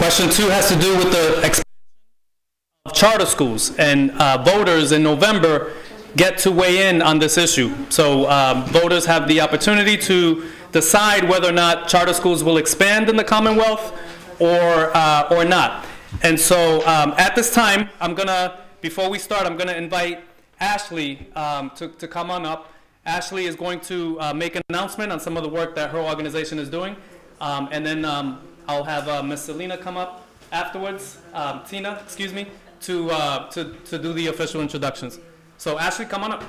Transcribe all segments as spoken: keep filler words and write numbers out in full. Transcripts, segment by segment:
Question two has to do with the expansion of charter schools, and uh, voters in November get to weigh in on this issue. So um, voters have the opportunity to decide whether or not charter schools will expand in the Commonwealth or, uh, or not. And so um, at this time, I'm gonna, before we start, I'm gonna invite Ashley um, to, to come on up. Ashley is going to uh, make an announcement on some of the work that her organization is doing. Um, and then um, I'll have uh, Miss Selena come up afterwards, um, Tina, excuse me, to, uh, to, to do the official introductions. So Ashley, come on up.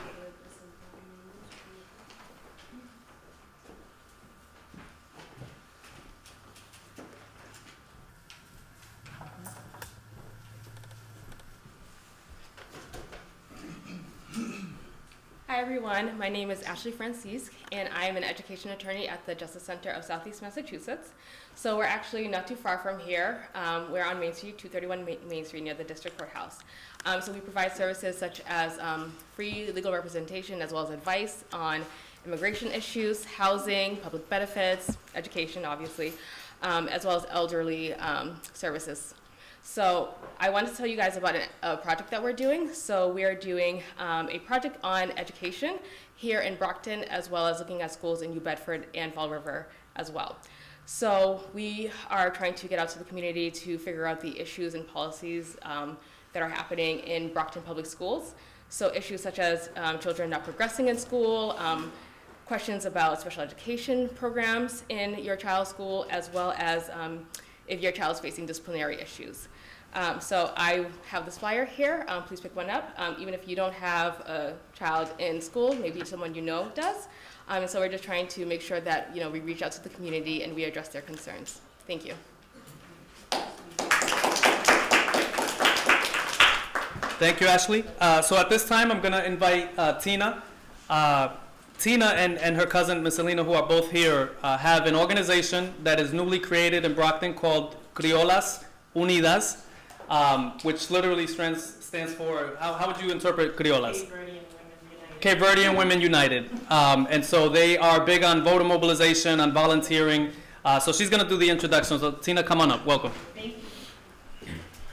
Hi everyone, my name is Ashley Francisque and I am an education attorney at the Justice Center of Southeast Massachusetts. So we're actually not too far from here. Um, we're on Main Street, two thirty-one Main Street near the District Courthouse. Um, so we provide services such as um, free legal representation as well as advice on immigration issues, housing, public benefits, education obviously, um, as well as elderly um, services. So I wanted to tell you guys about a, a project that we're doing. So we are doing um, a project on education here in Brockton, as well as looking at schools in New Bedford and Fall River as well. So we are trying to get out to the community to figure out the issues and policies um, that are happening in Brockton public schools. So issues such as um, children not progressing in school, um, questions about special education programs in your child's school, as well as um, if your child is facing disciplinary issues. Um, so I have this flyer here. Um, please pick one up. Um, even if you don't have a child in school, maybe someone you know does. Um, and so we're just trying to make sure that you know we reach out to the community and we address their concerns. Thank you. Thank you, Ashley. Uh, so at this time, I'm going to invite uh, Tina. Uh, Tina and, and her cousin, Miss Selena, who are both here, uh, have an organization that is newly created in Brockton called Criollas Unidas, um, which literally stands, stands for, how, how would you interpret Criollas? Cape Verdean Women United. Um, and so they are big on voter mobilization, on volunteering. Uh, so she's going to do the introduction. So Tina, come on up. Welcome. Thank you.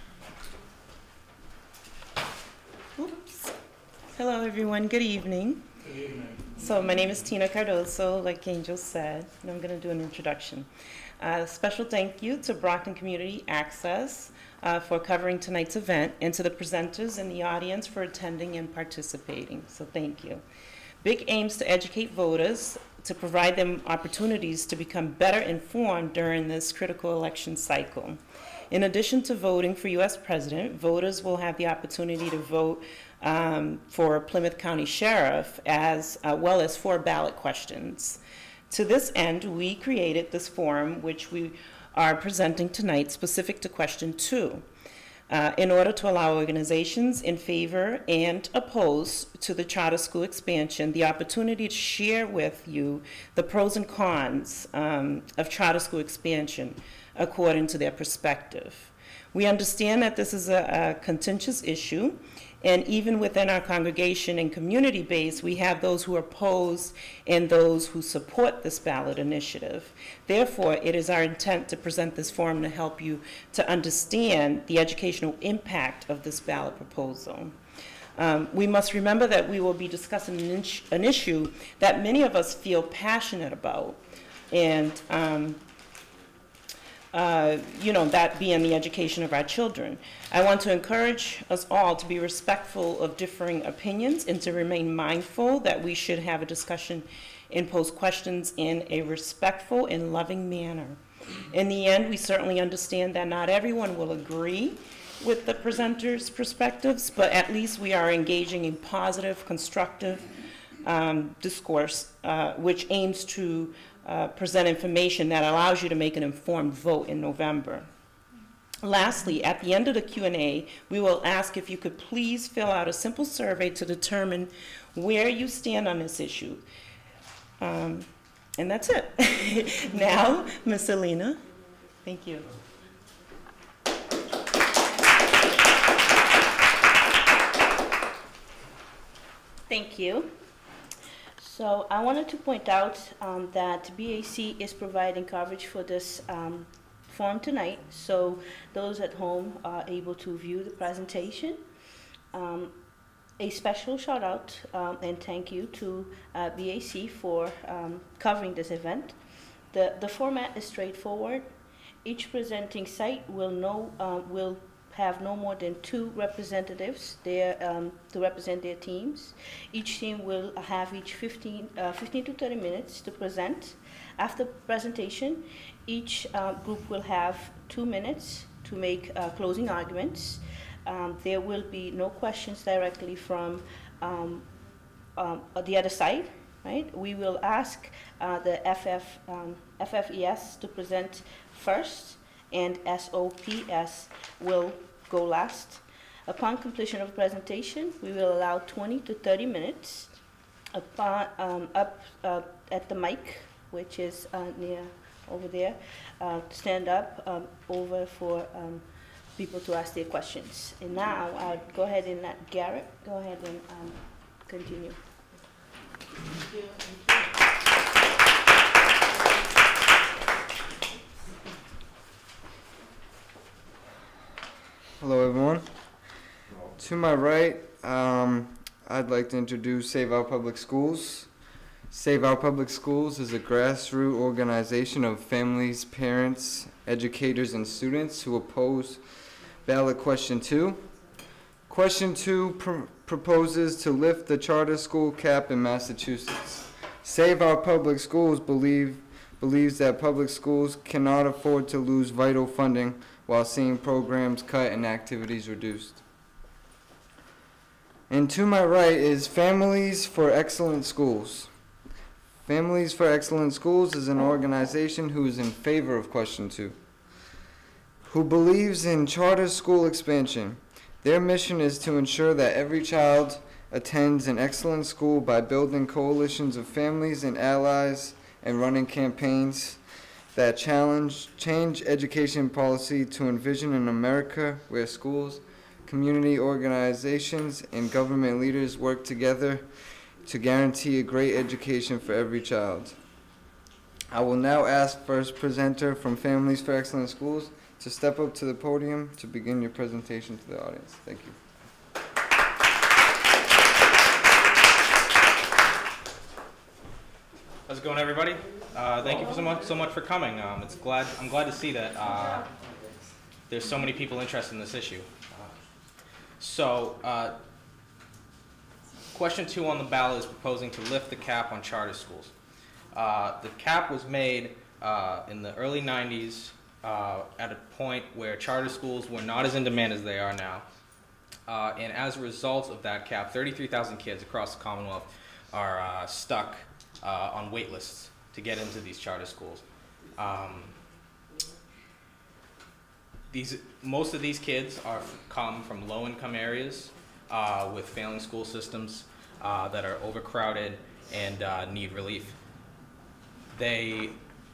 Oops. Hello, everyone. Good evening. Good evening. So my name is Tina Cardoso, like Angel said, and I'm going to do an introduction. Uh, special thank you to Brockton Community Access uh, for covering tonight's event, and to the presenters and the audience for attending and participating. So thank you. B I C aims to educate voters, to provide them opportunities to become better informed during this critical election cycle. In addition to voting for U S President, voters will have the opportunity to vote um, for Plymouth County Sheriff, as uh, well as four ballot questions. To this end, we created this forum, which we are presenting tonight, specific to question two, uh, in order to allow organizations in favor and opposed to the charter school expansion the opportunity to share with you the pros and cons um, of charter school expansion according to their perspective. We understand that this is a, a contentious issue, and even within our congregation and community base, we have those who oppose and those who support this ballot initiative. Therefore, it is our intent to present this forum to help you to understand the educational impact of this ballot proposal. Um, we must remember that we will be discussing an, an issue that many of us feel passionate about, and um, Uh, you know, that being the education of our children. I want to encourage us all to be respectful of differing opinions and to remain mindful that we should have a discussion and pose questions in a respectful and loving manner. In the end, we certainly understand that not everyone will agree with the presenters' perspectives, but at least we are engaging in positive, constructive um, discourse, uh, which aims to Uh, present information that allows you to make an informed vote in November. Lastly, at the end of the Q and A, we will ask if you could please fill out a simple survey to determine where you stand on this issue. Um, and that's it. Now, Miz Selena, thank you. Thank you. So I wanted to point out um, that B I C is providing coverage for this um, form tonight, so those at home are able to view the presentation. Um, a special shout out um, and thank you to uh, B I C for um, covering this event. The, the format is straightforward. Each presenting site will, know, uh, will have no more than two representatives there um, to represent their teams. Each team will have each fifteen, uh, fifteen to thirty minutes to present. After presentation, each uh, group will have two minutes to make uh, closing arguments. Um, there will be no questions directly from um, um, the other side, right? We will ask uh, the F F, um, F F E S to present first, and S O P S will go last. Upon completion of the presentation, we will allow twenty to thirty minutes upon, um, up uh, at the mic, which is uh, near over there, uh, stand up um, over for um, people to ask their questions. And now I'll go ahead and let Garrett go ahead and um, continue. Thank you. Thank you. Hello everyone. To my right, um, I'd like to introduce Save Our Public Schools. Save Our Public Schools is a grassroots organization of families, parents, educators, and students who oppose ballot question two. Question two pr proposes to lift the charter school cap in Massachusetts. Save Our Public Schools believe, believes that public schools cannot afford to lose vital funding while seeing programs cut and activities reduced. And to my right is Families for Excellent Schools. Families for Excellent Schools is an organization who is in favor of question two, who believes in charter school expansion. Their mission is to ensure that every child attends an excellent school by building coalitions of families and allies and running campaigns that challenge change education policy to envision an America where schools, community organizations, and government leaders work together to guarantee a great education for every child. I will now ask first presenter from Families for Excellent Schools to step up to the podium to begin your presentation to the audience. Thank you. How's it going, everybody? Uh, thank you so much, so much for coming. Um, it's glad I'm glad to see that uh, there's so many people interested in this issue. Uh, so, uh, question two on the ballot is proposing to lift the cap on charter schools. Uh, the cap was made uh, in the early nineties uh, at a point where charter schools were not as in demand as they are now. Uh, and as a result of that cap, thirty-three thousand kids across the Commonwealth are uh, stuck uh, on wait lists to get into these charter schools. Um, these, most of these kids are come from low-income areas uh, with failing school systems uh, that are overcrowded and uh, need relief. They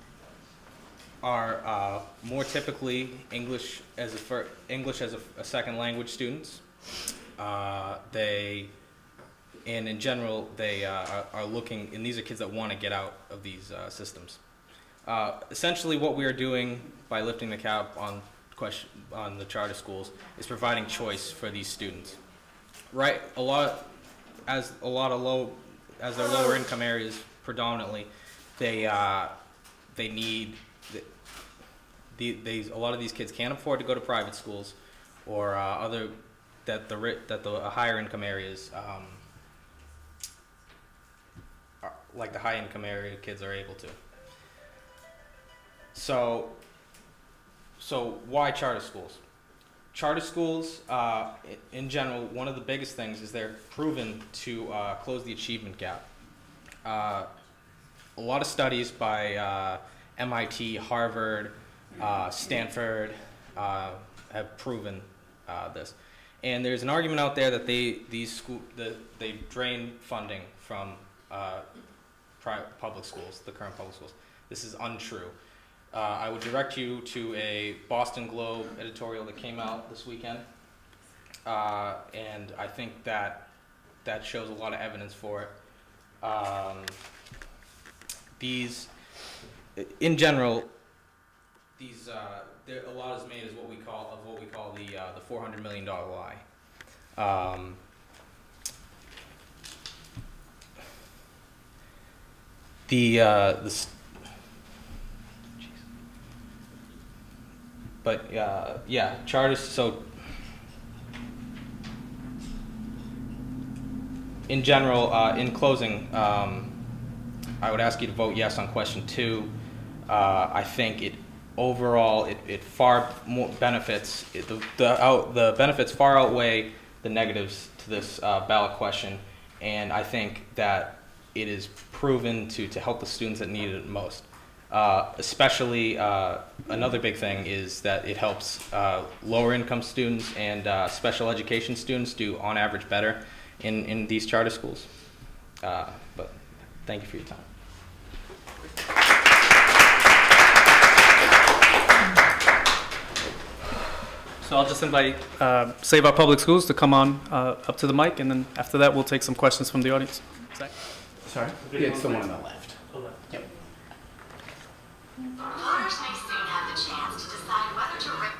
are uh, more typically English as a fir English as a, a second language students. Uh, they And in general, they uh, are, are looking, and these are kids that want to get out of these uh, systems. Uh, essentially, what we are doing by lifting the cap on question on the charter schools is providing choice for these students. Right, a lot, as a lot of low, as they're lower income areas predominantly, they uh, they need the, the these a lot of these kids can't afford to go to private schools, or uh, other that the that the higher income areas. Um, like the high income area kids are able to. So, so why charter schools? Charter schools, uh, in general, one of the biggest things is they're proven to uh, close the achievement gap. Uh, a lot of studies by uh, M I T, Harvard, uh, Stanford uh, have proven uh, this. And there's an argument out there that they these school the, they drain funding from uh, private public schools, the current public schools. This is untrue. Uh, I would direct you to a Boston Globe editorial that came out this weekend, uh, and I think that that shows a lot of evidence for it. Um, these, in general, these uh, there, a lot is made as what we call of what we call the uh, the four hundred million dollar lie. Um, the uh, the but uh, yeah, charters. So in general, uh, in closing, um, I would ask you to vote yes on question two. Uh, I think it overall it, it far more benefits it, the the, out, the benefits far outweigh the negatives to this uh, ballot question, and I think that it is proven to to help the students that need it most. Uh, especially uh, another big thing is that it helps uh, lower income students and uh, special education students do on average better in in these charter schools. Uh, but thank you for your time. So I'll just invite uh, Save Our Public Schools to come on uh, up to the mic, and then after that we'll take some questions from the audience. Zach? Sorry? Yeah, it's the one on the left. Yep. Voters may soon have the chance to decide whether to rig.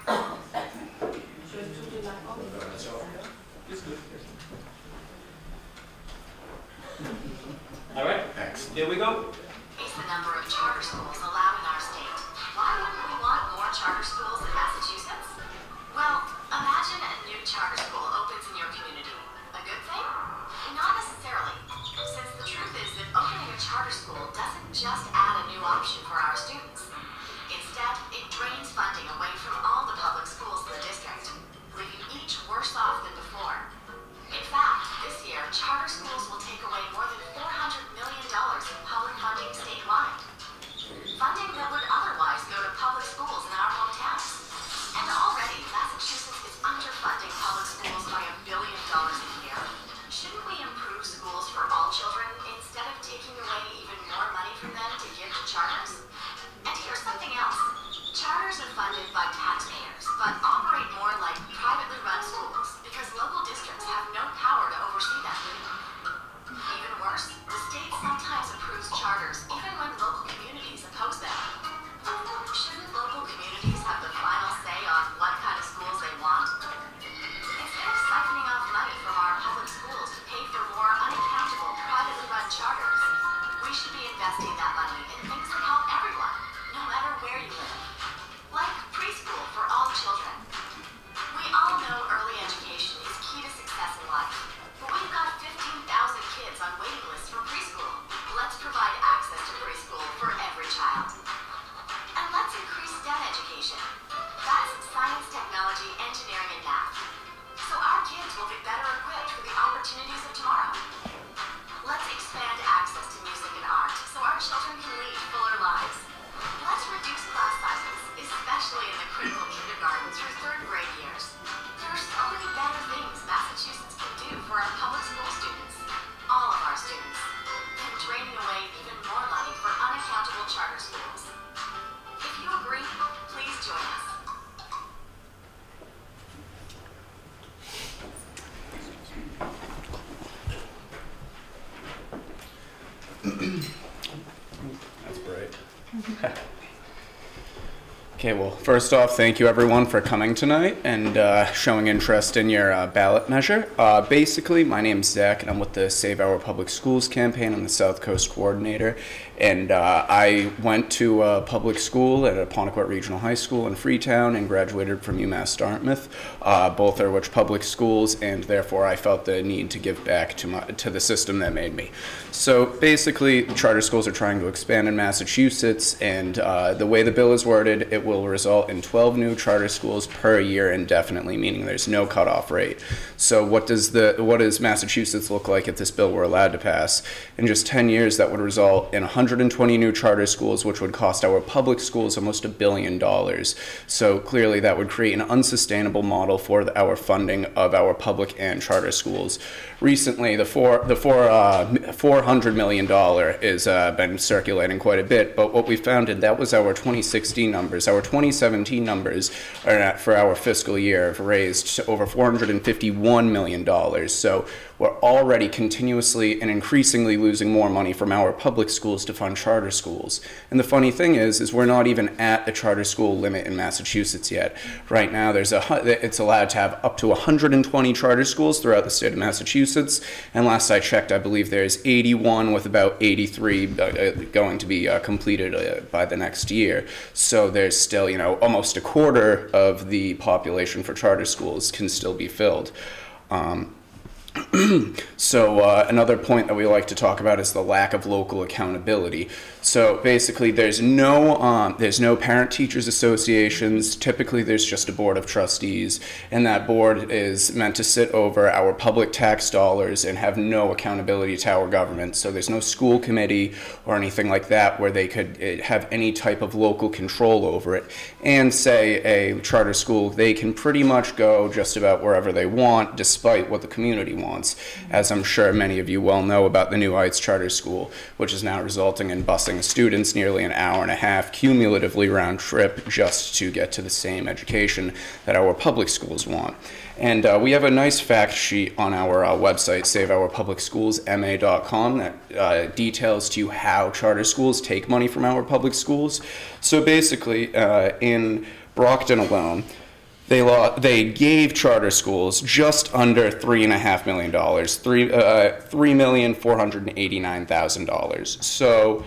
All right. Excellent. Here we go. Is the number of charter schools allowed in our state. Why wouldn't we want more charter schools in Massachusetts? Well, imagine a new charter school opens in your community. A good thing? Not necessarily. Since the truth is that opening a charter school doesn't just add a new option for our students. Instead, it drains funding away from all the public schools in the district, leaving each worse off than before. In fact, this year, charter schools will take away more than four hundred million dollars in public funding statewide. Funding that would otherwise go to public schools in our hometowns. And already, Massachusetts is underfunding public schools by a billion dollars a year. Shouldn't we improve schools for all children instead of taking away even more money from them to give to charters? And here's something else. Charters are funded by taxpayers, but operate more like privately run schools because local districts have no power to oversee them. Even worse, the state sometimes approves charters even when local communities oppose them. Shouldn't local communities have the final say on what kind of schools they want? Instead of siphoning off money from our public schools to pay for more unaccountable privately run charters, we should be investing that money in things that help everyone, no matter where you live. Like preschool for all children. We all know early education is key to success in life, but we've got fifteen thousand kids on waiting lists for preschool. Let's provide access to preschool for every child. And let's increase STEM education. That's science, technology, engineering, and math. So our kids will be better equipped for the opportunities of tomorrow. Let's expand access to music and art so our children can lead fuller lives. Let's reduce class sizes, especially in the critical kindergarten through third grade years. There are so many better things Massachusetts can do for our public school students, all of our students, than draining away even more money for unaccountable charter schools. If you agree, please join us. That's bright. Okay, well, first off, thank you everyone for coming tonight and uh, showing interest in your uh, ballot measure. Uh, basically, my name's Zach, and I'm with the Save Our Public Schools campaign. I'm the South Coast coordinator, and uh, I went to uh, public school at Apponequet Regional High School in Freetown and graduated from UMass Dartmouth. Uh, both are which public schools, and therefore I felt the need to give back to, my, to the system that made me. So basically, charter schools are trying to expand in Massachusetts, and uh, the way the bill is worded, it will will result in twelve new charter schools per year indefinitely, meaning there's no cutoff rate. So what does the what does Massachusetts look like if this bill were allowed to pass? In just ten years, that would result in one hundred twenty new charter schools, which would cost our public schools almost a billion dollars. So clearly that would create an unsustainable model for the, our funding of our public and charter schools. Recently, the four the four uh, four hundred million dollar is uh, been circulating quite a bit, but what we found, and that was our twenty sixteen numbers. Our our twenty seventeen numbers are at, for our fiscal year have raised to over four hundred fifty-one million dollars. So we're already continuously and increasingly losing more money from our public schools to fund charter schools. And the funny thing is, is we're not even at the charter school limit in Massachusetts yet. Right now, there's a it's allowed to have up to one hundred twenty charter schools throughout the state of Massachusetts. And last I checked, I believe there's eighty-one, with about eighty-three uh, going to be uh, completed uh, by the next year. So there's still, you know, almost a quarter of the population for charter schools can still be filled. Um, So uh, another point that we like to talk about is the lack of local accountability. So basically, there's no um, there's no parent-teachers associations. Typically, there's just a board of trustees, and that board is meant to sit over our public tax dollars and have no accountability to our government. So there's no school committee or anything like that where they could uh, have any type of local control over it. And say a charter school, they can pretty much go just about wherever they want, despite what the community wants. As I'm sure many of you well know about the New Heights Charter School, which is now resulting in busing students nearly an hour and a half cumulatively round trip just to get to the same education that our public schools want. And uh, we have a nice fact sheet on our uh, website, save our public schools M A dot com, that uh, details to you how charter schools take money from our public schools. So basically, uh, in Brockton alone, They, law, they gave charter schools just under three and a half million dollars, three uh, three million four hundred eighty-nine thousand dollars. So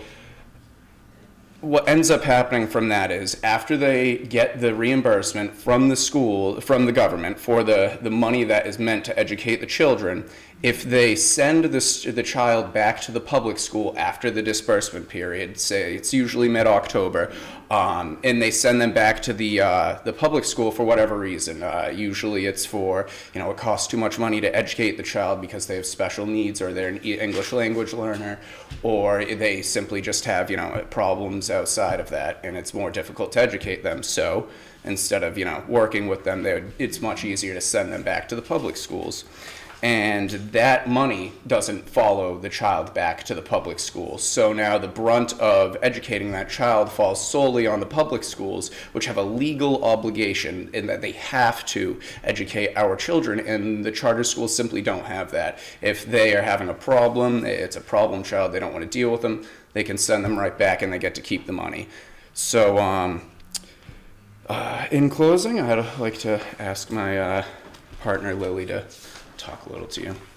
what ends up happening from that is, after they get the reimbursement from the school, from the government for the the money that is meant to educate the children, if they send the, the child back to the public school after the disbursement period, say it's usually mid-October, um, and they send them back to the uh, the public school for whatever reason, uh, usually it's for, you know, it costs too much money to educate the child because they have special needs, or they're an English language learner, or they simply just have, you know, problems outside of that, and it's more difficult to educate them. So instead of, you know, working with them, it's much easier to send them back to the public schools. And that money doesn't follow the child back to the public schools. So now the brunt of educating that child falls solely on the public schools, which have a legal obligation in that they have to educate our children, and the charter schools simply don't have that. If they are having a problem, it's a problem child, they don't want to deal with them, they can send them right back and they get to keep the money. So um, uh, in closing, I'd like to ask my uh, partner Lily to talk a little to you.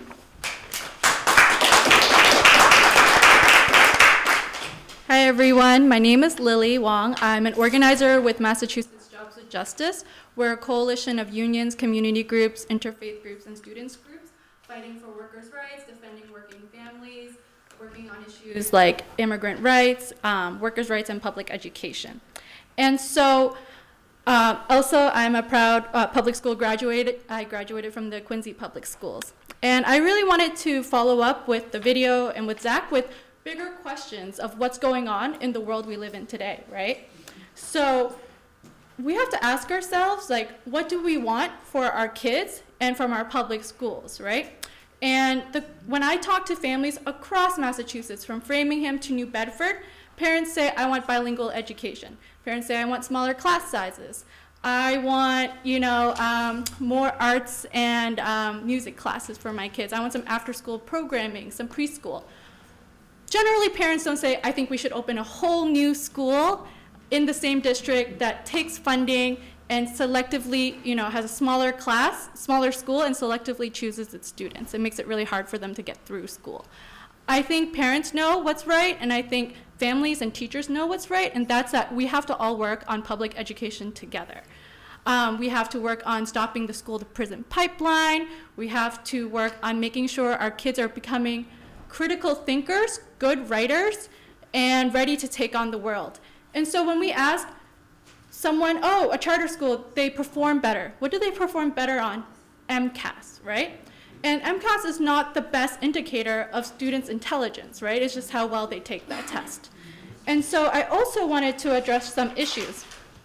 Hi everyone, my name is Lily Wong. I'm an organizer with Massachusetts Jobs with Justice. We're a coalition of unions, community groups, interfaith groups, and students groups fighting for workers' rights, defending working families, working on issues like immigrant rights, um, workers' rights, and public education. And so Uh, also, I'm a proud uh, public school graduate. I graduated from the Quincy Public Schools. And I really wanted to follow up with the video and with Zach with bigger questions of what's going on in the world we live in today, right? So we have to ask ourselves, like, what do we want for our kids and from our public schools, right? And the, when I talk to families across Massachusetts, from Framingham to New Bedford, parents say, I want bilingual education. Parents say, I want smaller class sizes. I want, you know, um, more arts and um, music classes for my kids. I want some after-school programming, some preschool. Generally, parents don't say, I think we should open a whole new school in the same district that takes funding and selectively, you know, has a smaller class, smaller school, and selectively chooses its students. It makes it really hard for them to get through school. I think parents know what's right, and I think families and teachers know what's right, and that's that we have to all work on public education together. Um, we have to work on stopping the school-to-prison pipeline. We have to work on making sure our kids are becoming critical thinkers, good writers, and ready to take on the world. And so when we ask someone, oh, a charter school, they perform better. What do they perform better on? MCAS, right? And MCAS is not the best indicator of students' intelligence, right? It's just how well they take that test. And so I also wanted to address some issues.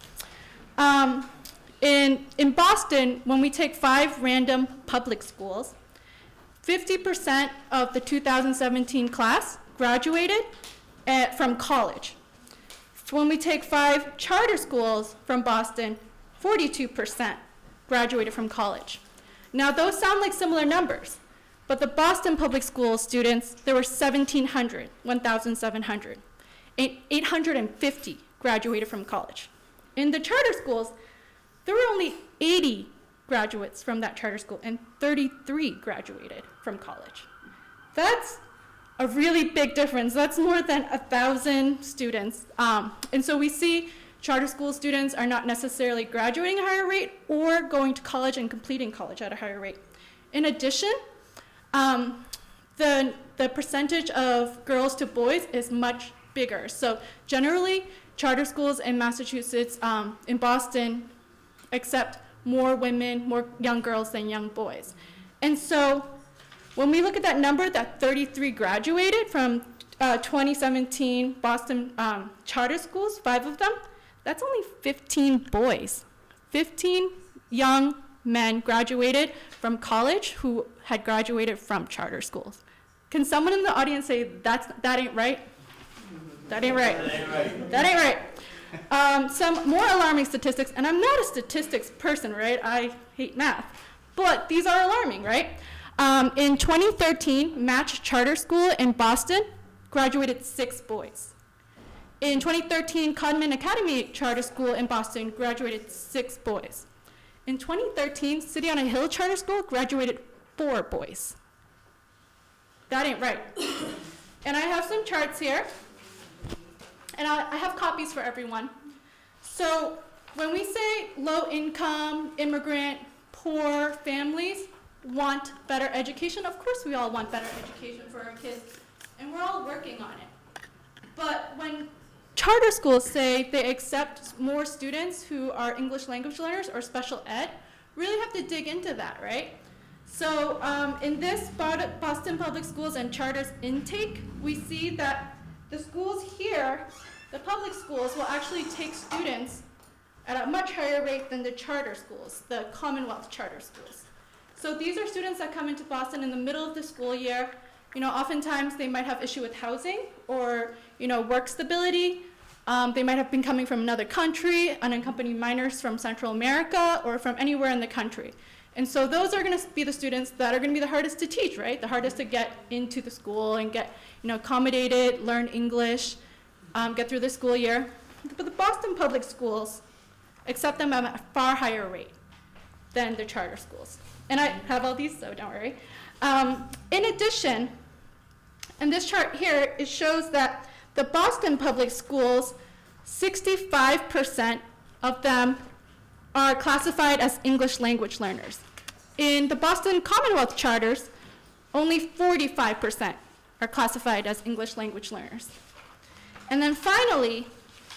Um, in, in Boston, when we take five random public schools, fifty percent of the two thousand seventeen class graduated at, from college. when we take five charter schools from Boston, forty-two percent graduated from college. Now, those sound like similar numbers, but the Boston public school students, there were seventeen hundred, one thousand seven hundred. eight hundred fifty graduated from college. In the charter schools, there were only eighty graduates from that charter school, and thirty-three graduated from college. That's a really big difference. That's more than one thousand students. Um, and so we see charter school students are not necessarily graduating at a higher rate or going to college and completing college at a higher rate. In addition, um, the, the percentage of girls to boys is much bigger. So generally, charter schools in Massachusetts, um, in Boston, accept more women, more young girls than young boys. And so when we look at that number, that thirty-three graduated from uh, twenty seventeen Boston um, charter schools, five of them, that's only fifteen boys. fifteen young men graduated from college who had graduated from charter schools. Can someone in the audience say, That's, that ain't right? That ain't right. That ain't right. That ain't right. Um, some more alarming statistics, and I'm not a statistics person, right? I hate math, but these are alarming, right? Um, in twenty thirteen, Match Charter School in Boston graduated six boys. In twenty thirteen, Codman Academy Charter School in Boston graduated six boys. In twenty thirteen, City on a Hill Charter School graduated four boys. That ain't right. And I have some charts here. And I, I have copies for everyone. So when we say low income, immigrant, poor families want better education, of course we all want better education for our kids, and we're all working on it. But when charter schools say they accept more students who are English language learners or special ed, really have to dig into that, right? So um, in this Boston Public Schools and Charters intake, we see that the schools here, the public schools, will actually take students at a much higher rate than the charter schools, the Commonwealth charter schools. So these are students that come into Boston in the middle of the school year. You know, oftentimes they might have issue with housing or, you know, work stability. Um, they might have been coming from another country, unaccompanied minors from Central America, or from anywhere in the country. And so those are going to be the students that are going to be the hardest to teach, right? The hardest to get into the school and get, you know, accommodated, learn English, um, get through the school year. But the Boston public schools accept them at a far higher rate than the charter schools. And I have all these, so don't worry. Um, in addition, in this chart here, it shows that the Boston public schools, sixty-five percent of them are classified as English language learners. In the Boston Commonwealth charters, only forty-five percent are classified as English language learners. And then finally,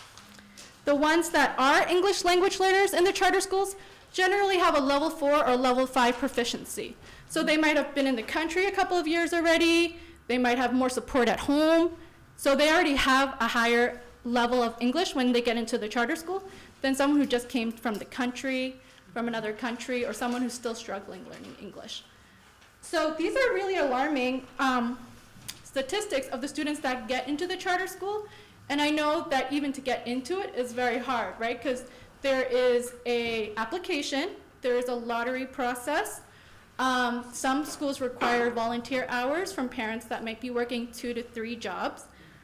the ones that are English language learners in the charter schools generally have a level four or level five proficiency. So they might have been in the country a couple of years already, they might have more support at home, so they already have a higher level of English when they get into the charter school than someone who just came from the country, from another country, or someone who's still struggling learning English. So these are really alarming um, statistics of the students that get into the charter school, and I know that even to get into it is very hard, right? Because there is a application, there is a lottery process. Um, some schools require volunteer hours from parents that might be working two to three jobs.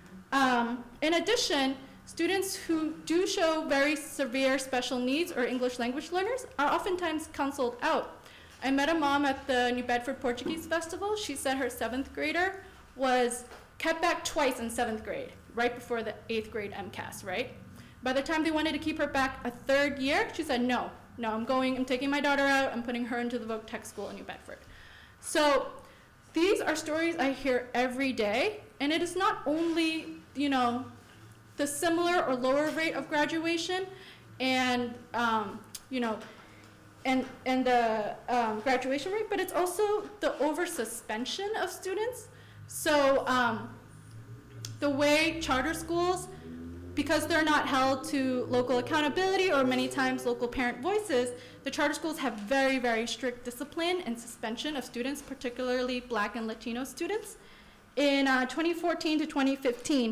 Um, in addition, students who do show very severe special needs or English language learners are oftentimes counseled out. I met a mom at the New Bedford Portuguese Festival. She said her seventh grader was kept back twice in seventh grade, right before the eighth grade MCAS, right? By the time they wanted to keep her back a third year, she said, no, no, I'm going, I'm taking my daughter out, I'm putting her into the Voc Tech School in New Bedford. So these are stories I hear every day, and it is not only, you know, the similar or lower rate of graduation and, um, you know, and, and the um, graduation rate, but it's also the over suspension of students. So um, the way charter schools, because they're not held to local accountability or many times local parent voices, the charter schools have very, very strict discipline and suspension of students, particularly Black and Latino students. In uh, twenty fourteen to twenty fifteen,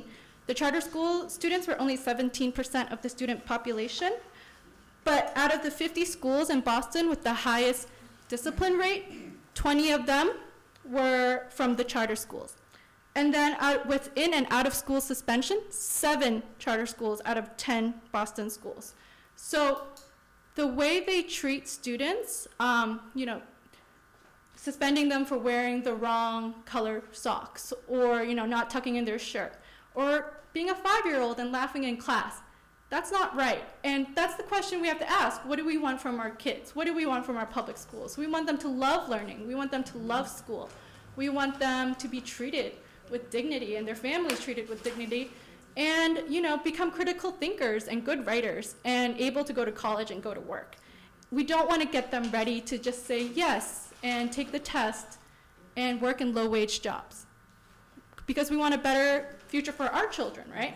the charter school students were only seventeen percent of the student population, but out of the fifty schools in Boston with the highest discipline rate, twenty of them were from the charter schools. And then out, within and out of school suspension, seven charter schools out of ten Boston schools. So the way they treat students, um, you know, suspending them for wearing the wrong color socks, or you know, not tucking in their shirt, or being a five-year-old and laughing in class, that's not right. And that's the question we have to ask. What do we want from our kids? What do we want from our public schools? We want them to love learning. We want them to love school. We want them to be treated with dignity and their families treated with dignity, and you know, become critical thinkers and good writers and able to go to college and go to work. We don't want to get them ready to just say yes and take the test and work in low-wage jobs, because we want a better future for our children, right?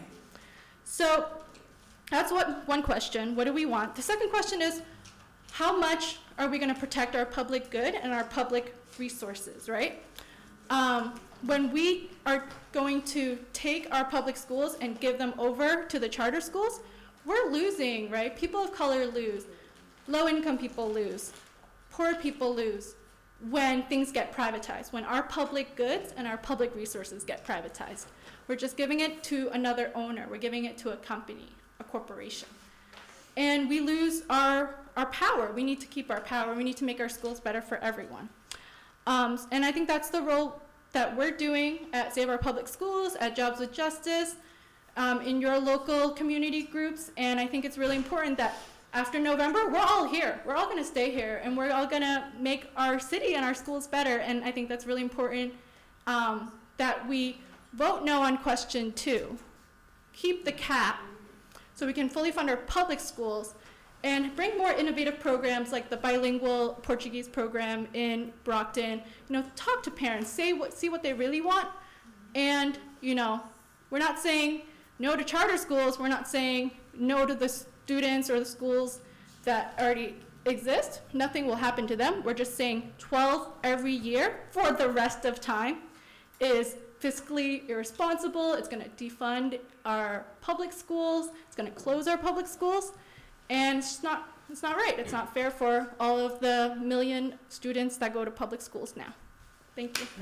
So that's what one question. What do we want? The second question is, how much are we going to protect our public good and our public resources, right? Um, when we are going to take our public schools and give them over to the charter schools, we're losing, right? People of color lose, low-income people lose, poor people lose when things get privatized, when our public goods and our public resources get privatized. We're just giving it to another owner. We're giving it to a company, a corporation. And we lose our, our power. We need to keep our power. We need to make our schools better for everyone. Um, and I think that's the role that we're doing at Save Our Public Schools, at Jobs with Justice, um, in your local community groups. And I think it's really important that after November, we're all here. We're all going to stay here, and we're all going to make our city and our schools better. And I think that's really important, um, that we vote no on question two. Keep the cap so we can fully fund our public schools and bring more innovative programs like the bilingual Portuguese program in Brockton. You know, talk to parents, say what, see what they really want. And, you know, we're not saying no to charter schools. We're not saying no to the students or the schools that already exist. Nothing will happen to them. We're just saying twelve every year for the rest of time is fiscally irresponsible. It's going to defund our public schools. It's going to close our public schools. And it's not, it's not right. It's not fair for all of the million students that go to public schools now. Thank you.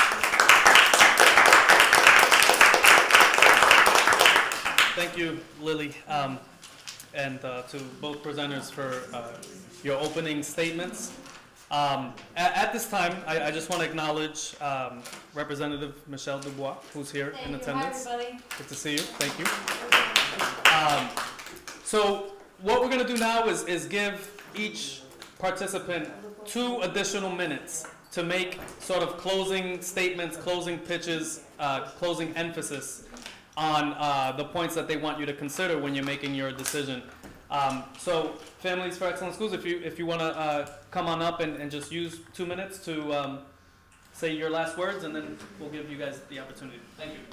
Thank you, Lily, um, and uh, to both presenters for uh, your opening statements. Um, at, at this time, I, I just want to acknowledge um, Representative Michelle Dubois, who's here Thank in you. attendance. Hi, everybody. Good to see you. Thank you. Um, so what we're going to do now is, is give each participant two additional minutes to make sort of closing statements, closing pitches, uh, closing emphasis on uh, the points that they want you to consider when you're making your decision. Um, so Families for Excellent Schools, if you, if you want to uh, come on up and, and just use two minutes to um, say your last words, and then we'll give you guys the opportunity. Thank you.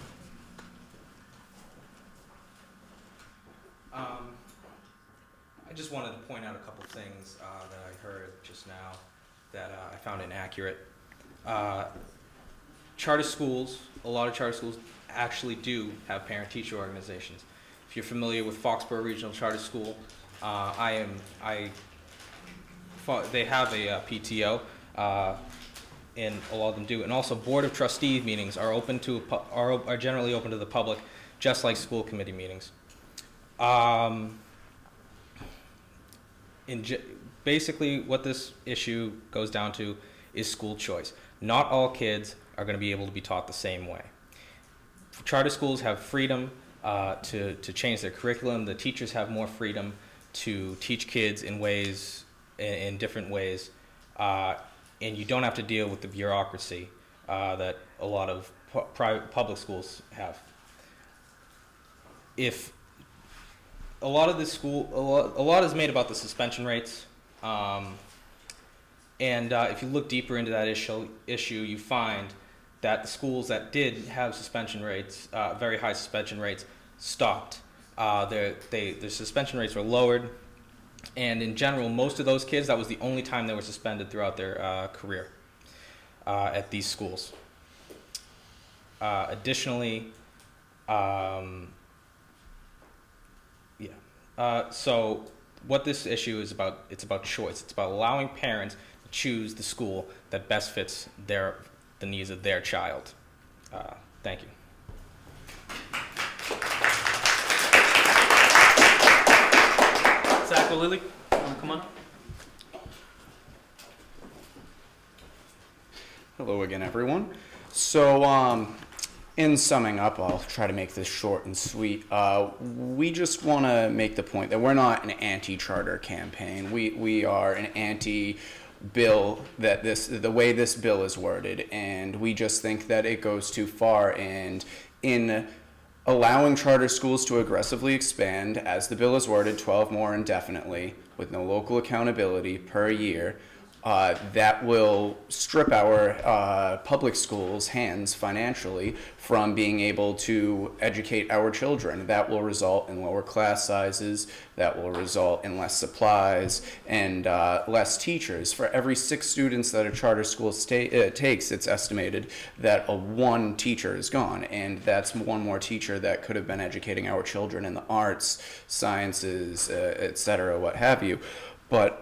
Um, I just wanted to point out a couple things uh, that I heard just now that uh, I found inaccurate. Uh, charter schools, a lot of charter schools actually do have parent-teacher organizations. If you're familiar with Foxborough Regional Charter School, uh, I am, I, they have a uh, P T O, uh, and a lot of them do. And also, Board of Trustees meetings are open to are are generally open to the public, just like school committee meetings. Um, in basically, what this issue goes down to is school choice. Not all kids are going to be able to be taught the same way. Charter schools have freedom uh, to, to change their curriculum. The teachers have more freedom to teach kids in ways, in, in different ways, uh, and you don't have to deal with the bureaucracy uh, that a lot of pu private public schools have. If a lot of the school, a lot, a lot is made about the suspension rates, um, and uh, if you look deeper into that issue, issue, you find that the schools that did have suspension rates, uh, very high suspension rates, stopped. Uh, they, the suspension rates were lowered, and in general, most of those kids, that was the only time they were suspended throughout their uh, career uh, at these schools. Uh, additionally, Um, yeah. Uh, so what this issue is about, it's about choice. It's about allowing parents to choose the school that best fits their, the needs of their child. Uh, thank you. Zach or Lily, you want to come on? Hello again, everyone. So, um, in summing up, I'll try to make this short and sweet. Uh, we just want to make the point that we're not an anti-charter campaign. We we are an anti-bill that this the way this bill is worded, and we just think that it goes too far. And in allowing charter schools to aggressively expand, as the bill is worded, twelve more indefinitely, with no local accountability per year. Uh, that will strip our uh, public schools' hands financially from being able to educate our children. That will result in lower class sizes, that will result in less supplies, and uh, less teachers. For every six students that a charter school sta uh, takes, it's estimated that a one teacher is gone, and that's one more teacher that could have been educating our children in the arts, sciences, uh, et cetera, what have you. But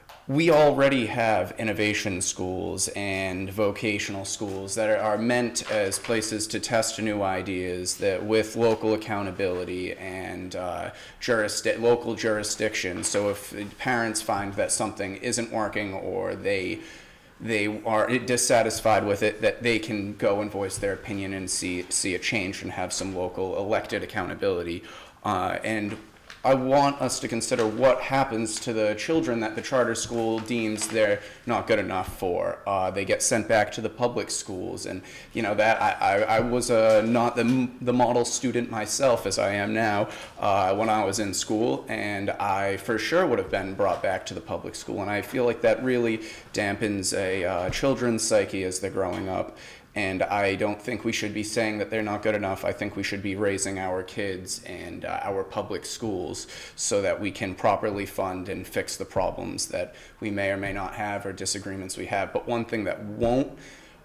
we already have innovation schools and vocational schools that are meant as places to test new ideas that with local accountability and uh, jurisdi- local jurisdiction. So if parents find that something isn't working or they they are dissatisfied with it, that they can go and voice their opinion and see see a change and have some local elected accountability. Uh, and I want us to consider what happens to the children that the charter school deems they're not good enough for. Uh, they get sent back to the public schools, and you know that I, I, I was uh, not the, the model student myself as I am now uh, when I was in school, and I for sure would have been brought back to the public school, and I feel like that really dampens a uh, children's psyche as they're growing up. And I don't think we should be saying that they're not good enough. I think we should be raising our kids and uh, our public schools so that we can properly fund and fix the problems that we may or may not have or disagreements we have. But one thing that won't,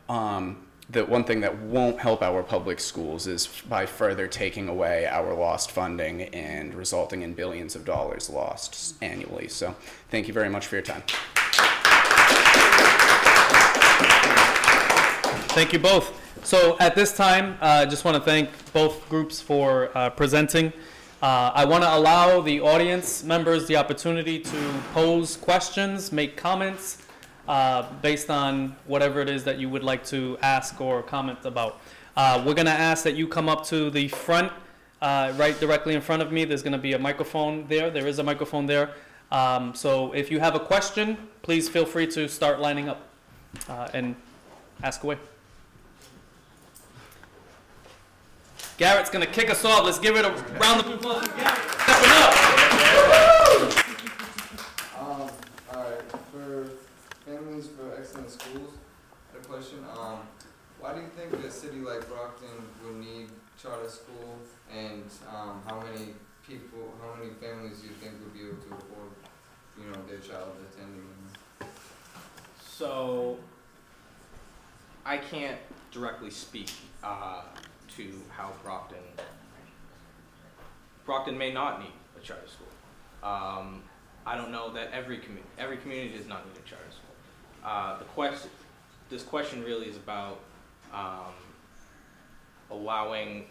um, the one thing that won't help our public schools is by further taking away our lost funding and resulting in billions of dollars lost annually. So thank you very much for your time. Thank you both. So at this time, I uh, just want to thank both groups for uh, presenting. Uh, I want to allow the audience members the opportunity to pose questions, make comments uh, based on whatever it is that you would like to ask or comment about. Uh, we're going to ask that you come up to the front, uh, right directly in front of me. There's going to be a microphone there. There is a microphone there. Um, so if you have a question, please feel free to start lining up uh, and ask away. Garrett's going to kick us off. Let's give it a round of applause for Garrett. Stepping up. Um, all right. For Families for Excellent Schools, I have a question. Um, why do you think a city like Brockton would need charter school, and um, how many people, how many families do you think would be able to afford, you know, their child attending? So I can't directly speak uh, to how Brockton, Brockton may not need a charter school. Um, I don't know that every community, every community does not need a charter school. Uh, the question, this question really is about um, allowing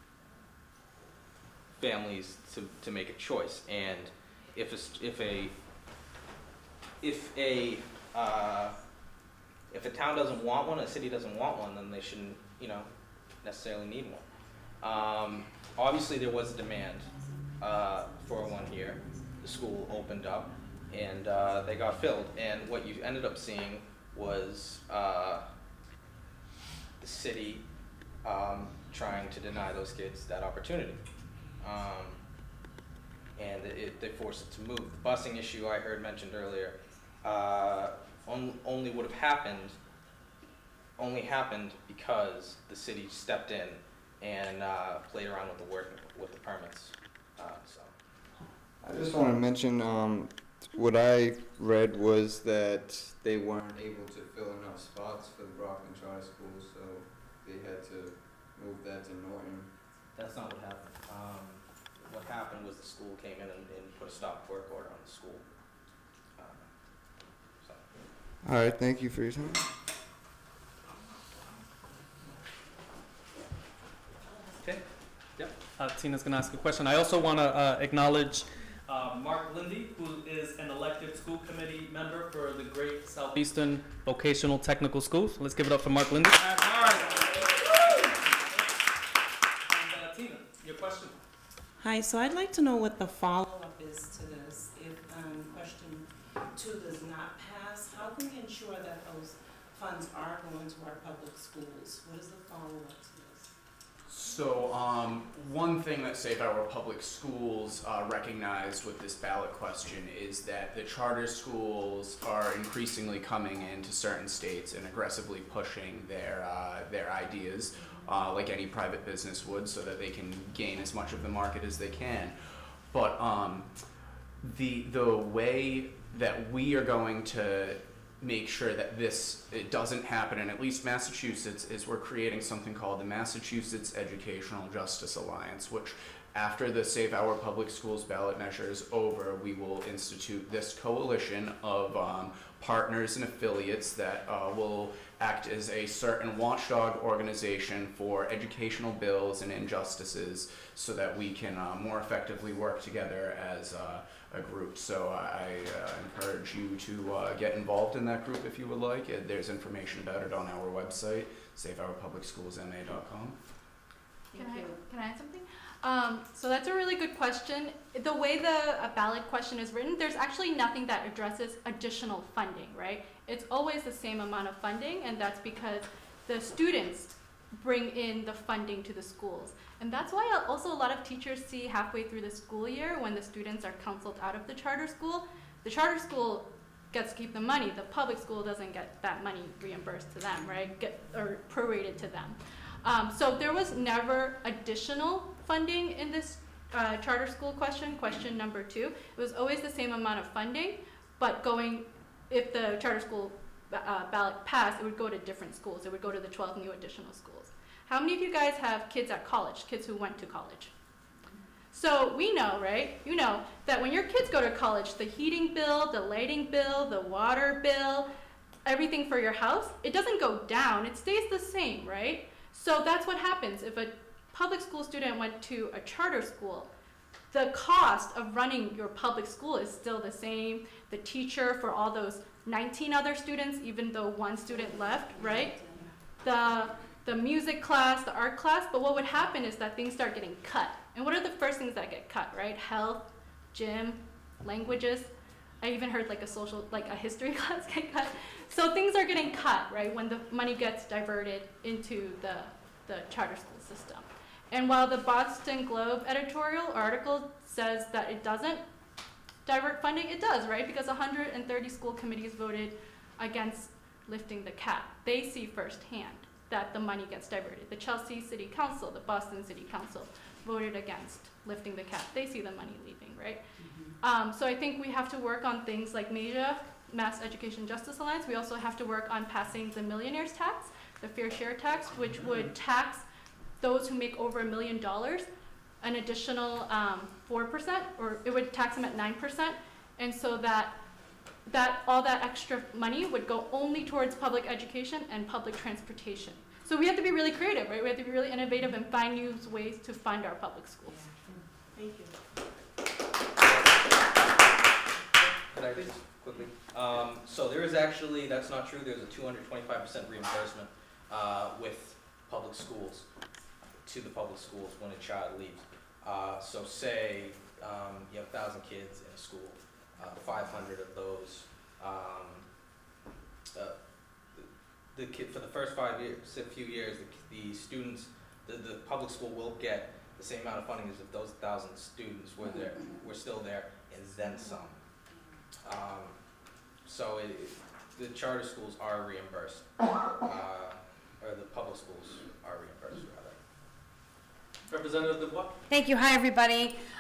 families to, to make a choice, and if a, if a, if a, uh, if a town doesn't want one, a city doesn't want one, then they shouldn't, you know, necessarily need one. Um, obviously, there was a demand uh, for one here. The school opened up, and uh, they got filled. And what you ended up seeing was uh, the city um, trying to deny those kids that opportunity. Um, and it, they forced it to move. The busing issue I heard mentioned earlier uh, on, only would have happened only happened because the city stepped in and uh, played around with the work with the permits. Uh, so. I just want to mention um, what I read was that they weren't able to fill enough spots for the Brockton Charter School, so they had to move that to Norton. That's not what happened. Um, what happened was the school came in and, and put a stop work order on the school. Uh, so. All right, thank you for your time. Okay. Yep. Uh, Tina's going to ask a question. I also want to uh, acknowledge uh, Mark Lindy, who is an elected school committee member for the Great Southeastern Vocational Technical Schools. Let's give it up for Mark Lindy. And, uh, Tina, your question. Hi, so I'd like to know what the follow-up is to this. If um, question two does not pass, how can we ensure that those funds are going to our public schools? What is the follow-up to this? So um, one thing that Safe Our Public Schools uh, recognized with this ballot question is that the charter schools are increasingly coming into certain states and aggressively pushing their uh, their ideas, uh, like any private business would, so that they can gain as much of the market as they can. But um, the the way that we are going to make sure that this it doesn't happen in at least Massachusetts is we're creating something called the Massachusetts Educational Justice Alliance, which after the Save Our Public Schools ballot measure is over, we will institute this coalition of um, partners and affiliates that uh, will act as a certain watchdog organization for educational bills and injustices so that we can uh, more effectively work together as uh, a group. So I uh, encourage you to uh, get involved in that group if you would like. It, there's information about it on our website, save our public schools m a dot com. Can I, can I add something? Um, so that's a really good question. The way the uh, ballot question is written, there's actually nothing that addresses additional funding, right? It's always the same amount of funding, and that's because the students bring in the funding to the schools. And that's why also a lot of teachers see halfway through the school year when the students are counseled out of the charter school, the charter school gets to keep the money. The public school doesn't get that money reimbursed to them, right? Get, or prorated to them. Um, so there was never additional funding in this uh, charter school question, question number two. It was always the same amount of funding, but going, if the charter school uh, ballot passed, it would go to different schools. It would go to the twelve new additional schools. How many of you guys have kids at college, kids who went to college? So we know, right, you know, that when your kids go to college, the heating bill, the lighting bill, the water bill, everything for your house, it doesn't go down, it stays the same, right? So that's what happens if a public school student went to a charter school. The cost of running your public school is still the same. The teacher for all those nineteen other students, even though one student left, right? The, the music class, the art class, but what would happen is that things start getting cut. And what are the first things that get cut, right? Health, gym, languages. I even heard like a social, like a history class get cut. So things are getting cut, right, when the money gets diverted into the, the charter school system. And while the Boston Globe editorial article says that it doesn't divert funding, it does, right? Because one hundred thirty school committees voted against lifting the cap. They see firsthand that the money gets diverted. The Chelsea City Council, the Boston City Council voted against lifting the cap. They see the money leaving, right? Mm-hmm. um, so I think we have to work on things like MAJA, Mass Education Justice Alliance. We also have to work on passing the millionaire's tax, the fair share tax, which would tax those who make over a million dollars an additional um, four percent, or it would tax them at nine percent. And so that, that all that extra money would go only towards public education and public transportation. So we have to be really creative, right? We have to be really innovative and find new ways to fund our public schools. Thank you. Can I just quickly? Um, so there is actually, that's not true, there's a two hundred twenty-five percent reimbursement uh, with public schools, to the public schools when a child leaves. Uh, so say um, you have one thousand kids in a school, uh, five hundred of those, um, uh, the, the kid, for the first five years, a few years, the, the students, the, the public school will get the same amount of funding as if those one thousand students were there, were still there, and then some. Um, so it, it, the charter schools are reimbursed, uh, or the public schools are reimbursed, rather. Representative Dubois. Thank you. Hi, everybody.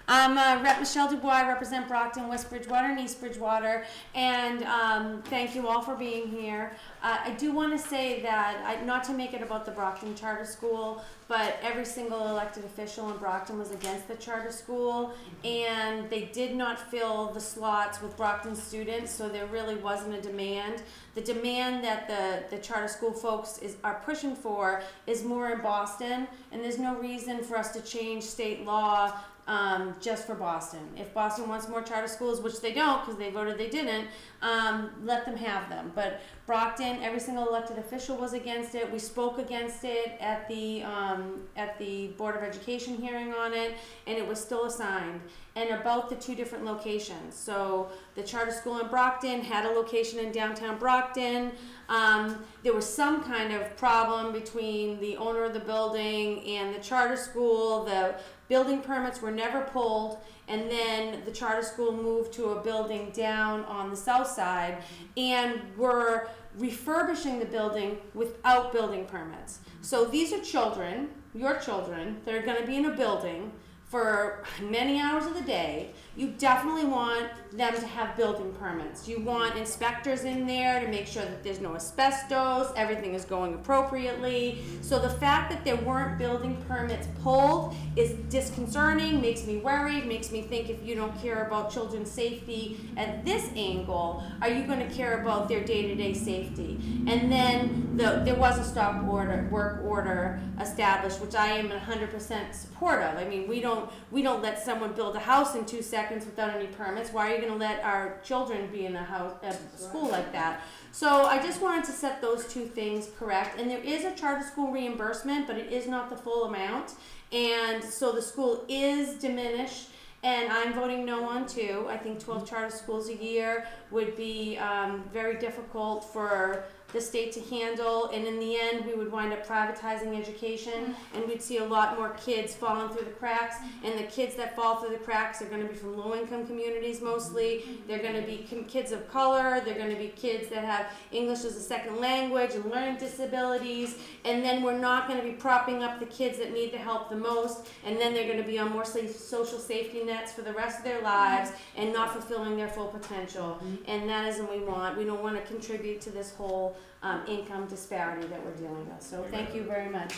I'm uh, Rep Michelle Dubois. I represent Brockton, West Bridgewater, and East Bridgewater, and um, thank you all for being here. Uh, I do want to say that, I, not to make it about the Brockton Charter School, but every single elected official in Brockton was against the charter school, and they did not fill the slots with Brockton students, so there really wasn't a demand. The demand that the, the charter school folks is, are pushing for is more in Boston, and there's no reason for us to change state law um, just for Boston. If Boston wants more charter schools, which they don't because they voted they didn't, um, let them have them. But Brockton, every single elected official was against it. We spoke against it at the, um, at the Board of Education hearing on it, and it was still assigned. And about the two different locations. So the charter school in Brockton had a location in downtown Brockton. Um, there was some kind of problem between the owner of the building and the charter school. The building permits were never pulled, and then the charter school moved to a building down on the south side, and were refurbishing the building without building permits. So these are children, your children, that are going to be in a building for many hours of the day. You definitely want them to have building permits. You want inspectors in there to make sure that there's no asbestos, everything is going appropriately. So the fact that there weren't building permits pulled is disconcerting, makes me worried, makes me think if you don't care about children's safety at this angle, are you going to care about their day-to-day safety? And then the, there was a stop order, work order established, which I am one hundred percent support of. I mean, we don't, we don't let someone build a house in two seconds without any permits. Why are you going to let our children be in a house, a school like that? So I just wanted to set those two things correct. And there is a charter school reimbursement, but it is not the full amount. And so the school is diminished, and I'm voting no on two. I think twelve charter schools a year would be um, very difficult for the state to handle, and in the end we would wind up privatizing education, and we'd see a lot more kids falling through the cracks, and the kids that fall through the cracks are going to be from low-income communities mostly. They're going to be kids of color, they're going to be kids that have English as a second language and learning disabilities, and then we're not going to be propping up the kids that need the help the most, and then they're going to be on more social safety nets for the rest of their lives and not fulfilling their full potential. And that isn't what we want. We don't want to contribute to this whole Um, income disparity that we're dealing with. So thank you very much.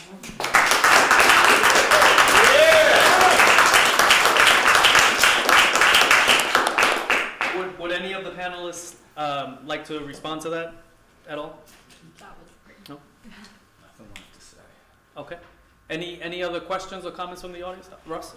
Would, would any of the panelists um, like to respond to that at all? That was great. No? Nothing left to say. Okay. Any, any other questions or comments from the audience? Russ?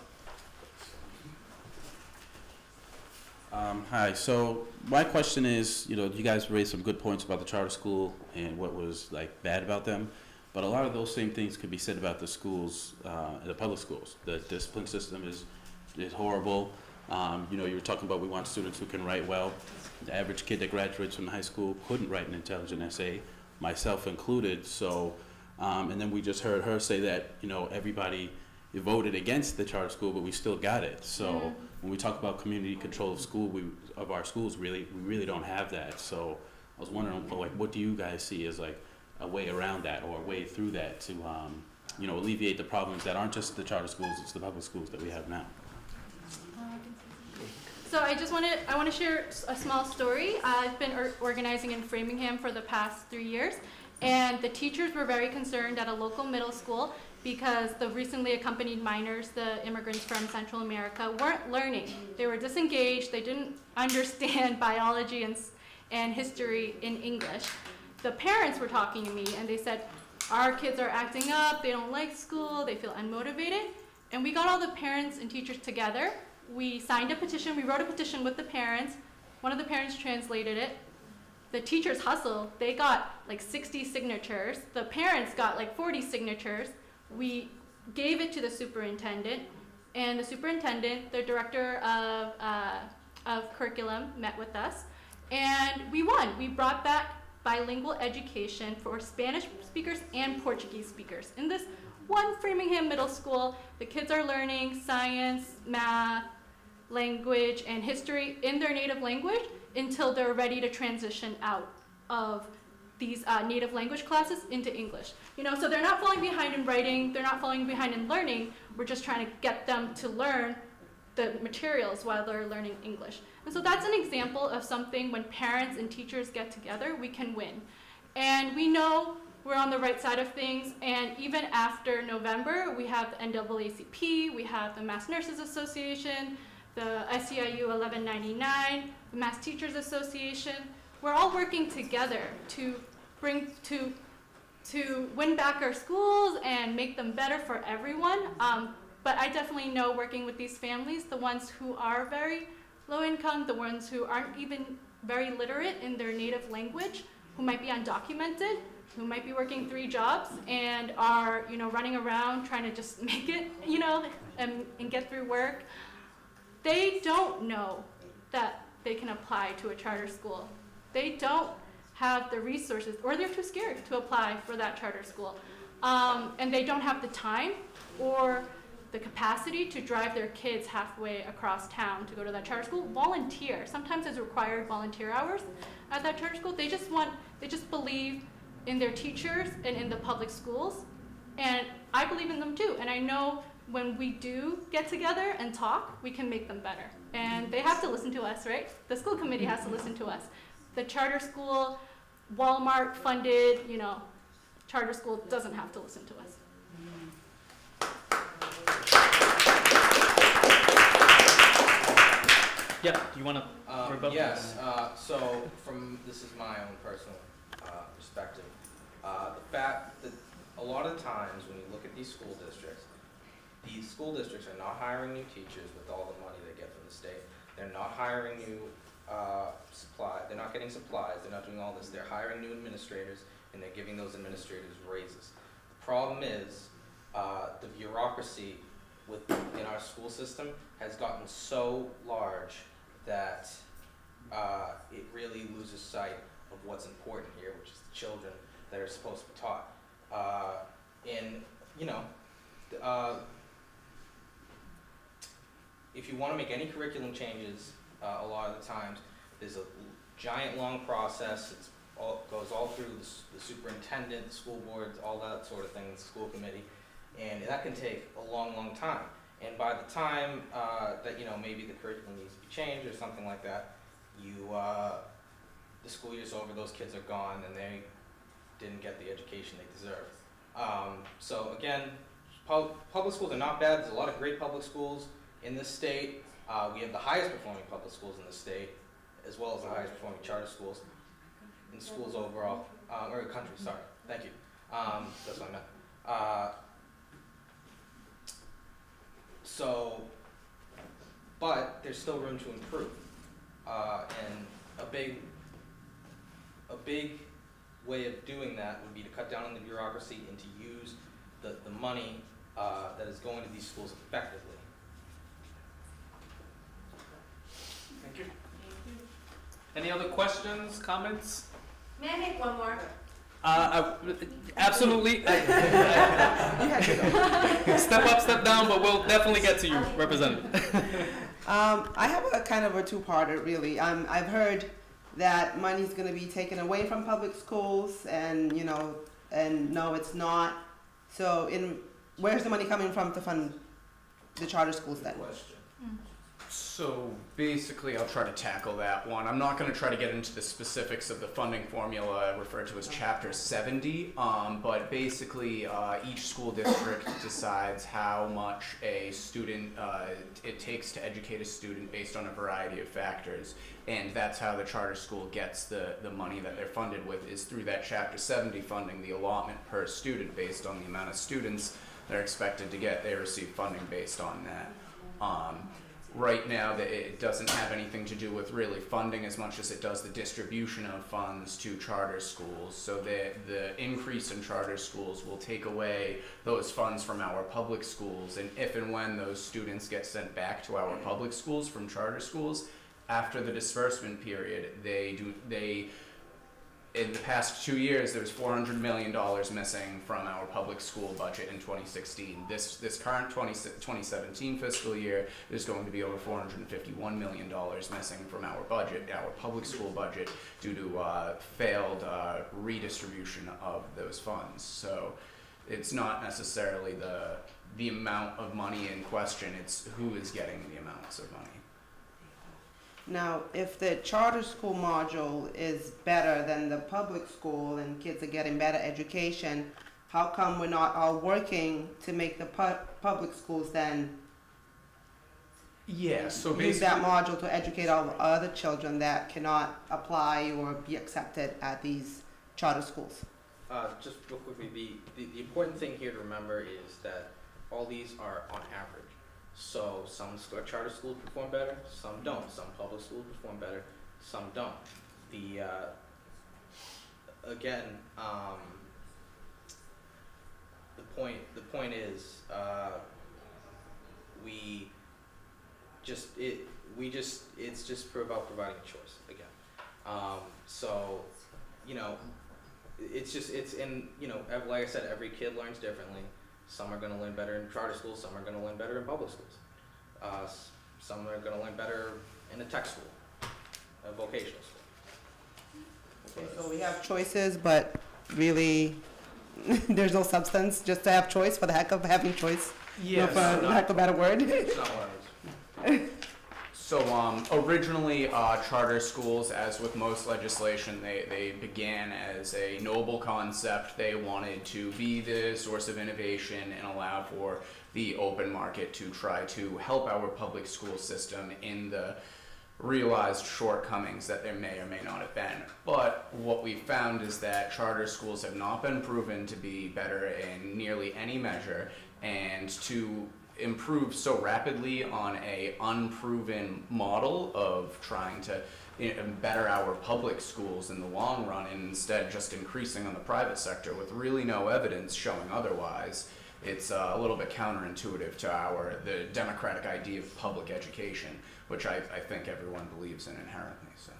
Um, hi, so my question is, you know, you guys raised some good points about the charter school and what was like bad about them, but a lot of those same things could be said about the schools, uh, the public schools. The discipline system is, is horrible. Um, you know, you were talking about we want students who can write well. The average kid that graduates from high school couldn't write an intelligent essay, myself included. So, um, and then we just heard her say that, you know, everybody voted against the charter school, but we still got it. So. Mm-hmm. When we talk about community control of school, we, of our schools, really, we really don't have that. So I was wondering, like, what do you guys see as like a way around that or a way through that to, um, you know, alleviate the problems that aren't just the charter schools, it's the public schools that we have now? So I just want to, I want to share a small story. I've been or organizing in Framingham for the past three years, and the teachers were very concerned at a local middle school because the recently accompanied minors, the immigrants from Central America, weren't learning. They were disengaged, they didn't understand biology and, and history in English. The parents were talking to me and they said, our kids are acting up, they don't like school, they feel unmotivated. And we got all the parents and teachers together. We signed a petition, we wrote a petition with the parents. One of the parents translated it. The teachers hustled, they got like sixty signatures. The parents got like forty signatures. We gave it to the superintendent, and the superintendent, the director of, uh, of curriculum, met with us, and we won. We brought back bilingual education for Spanish speakers and Portuguese speakers. In this one Framingham middle school, the kids are learning science, math, language, and history in their native language until they're ready to transition out of these uh, native language classes into English. You know, so they're not falling behind in writing, they're not falling behind in learning, we're just trying to get them to learn the materials while they're learning English. And so that's an example of something when parents and teachers get together, we can win. And we know we're on the right side of things, and even after November, we have the N double A C P, we have the Mass Nurses Association, the S E I U eleven ninety-nine, the Mass Teachers Association. We're all working together to bring, to, to win back our schools and make them better for everyone. Um, but I definitely know working with these families, the ones who are very low income, the ones who aren't even very literate in their native language, who might be undocumented, who might be working three jobs and are, you know, running around trying to just make it, you know, and, and get through work. They don't know that they can apply to a charter school. They don't have the resources, or they're too scared to apply for that charter school. Um, and they don't have the time or the capacity to drive their kids halfway across town to go to that charter school. Volunteer. Sometimes it's required volunteer hours at that charter school. They just want, they just believe in their teachers and in the public schools. And I believe in them too. And I know when we do get together and talk, we can make them better. And they have to listen to us, right? The school committee has to listen to us. The charter school, Walmart funded, you know, charter school doesn't have to listen to us. Yeah, do you want to Um, rebuttal? yes, uh, so from, this is my own personal uh, perspective. Uh, the fact that a lot of times when you look at these school districts, these school districts are not hiring new teachers with all the money they get from the state. They're not hiring new uh, supply, they're not getting supplies, they're not doing all this. They're hiring new administrators and they're giving those administrators raises. The problem is uh, the bureaucracy within our school system has gotten so large that uh, it really loses sight of what's important here, which is the children that are supposed to be taught. Uh, and, you know, uh, if you want to make any curriculum changes, uh, a lot of the times, there's a giant long process. It goes all through the, the superintendent, the school boards, all that sort of thing, the school committee, and that can take a long, long time. And by the time uh, that, you know, maybe the curriculum needs to be changed or something like that, you, uh, the school year's over, those kids are gone, and they didn't get the education they deserve. Um, so again, pub public schools are not bad. There's a lot of great public schools in this state. Uh, we have the highest performing public schools in the state, as well as the highest performing charter schools in schools overall, uh, or the country, sorry, thank you. Um, that's what I meant. Uh, So, but there's still room to improve, uh, and a big, a big way of doing that would be to cut down on the bureaucracy and to use the, the money uh, that is going to these schools effectively. Thank you. Any other questions, comments? May I make one more? Uh, I, absolutely. Step up, step down, but we'll definitely get to you, Representative. um, I have a kind of a two-parter, really. Um, I've heard that money's going to be taken away from public schools, and you know, and no, it's not. So, in where's the money coming from to fund the charter schools then? Question. Mm. So basically, I'll try to tackle that one. I'm not going to try to get into the specifics of the funding formula referred to as Chapter seventy, um, but basically uh, each school district decides how much a student, uh, it takes to educate a student based on a variety of factors. And that's how the charter school gets the, the money that they're funded with, is through that Chapter seventy funding, the allotment per student based on the amount of students they're expected to get. They receive funding based on that. Um, Right now, that it doesn't have anything to do with really funding as much as it does the distribution of funds to charter schools. So the, the increase in charter schools will take away those funds from our public schools, and if and when those students get sent back to our public schools from charter schools, after the disbursement period, they do, they, in the past two years, there's four hundred million dollars missing from our public school budget in twenty sixteen. This, this current twenty seventeen fiscal year, there's going to be over four hundred fifty-one million dollars missing from our budget, our public school budget, due to uh, failed uh, redistribution of those funds. So it's not necessarily the the amount of money in question, it's who is getting the amounts of money. Now, if the charter school module is better than the public school and kids are getting better education, how come we're not all working to make the pu public schools then Yeah, so use that module to educate all the other children that cannot apply or be accepted at these charter schools? Uh, just real quickly, the, the, the important thing here to remember is that all these are on average. So some sc- charter schools perform better, some don't. Some public schools perform better, some don't. The, uh, again, um, the point, the point is, uh, we just, it, we just, it's just for about providing a choice, again. Um, so, you know, it's just, it's in, you know, ev- like I said, every kid learns differently. Some are going to learn better in charter schools, some are going to learn better in public schools. Uh, s- some are going to learn better in a tech school, a vocational school. Okay, so we have choices, but really there's no substance just to have choice for the heck of having choice. Yeah, no, for no, the no. heck of a better word. It's not what I was. So um, originally, uh, charter schools, as with most legislation, they, they began as a noble concept. They wanted to be the source of innovation and allow for the open market to try to help our public school system in the realized shortcomings that there may or may not have been. But what we found is that charter schools have not been proven to be better in nearly any measure, and to improve so rapidly on a unproven model of trying to you know, better our public schools in the long run, and instead just increasing on the private sector with really no evidence showing otherwise, it's uh, a little bit counterintuitive to our the democratic idea of public education, which I, I think everyone believes in inherently. So.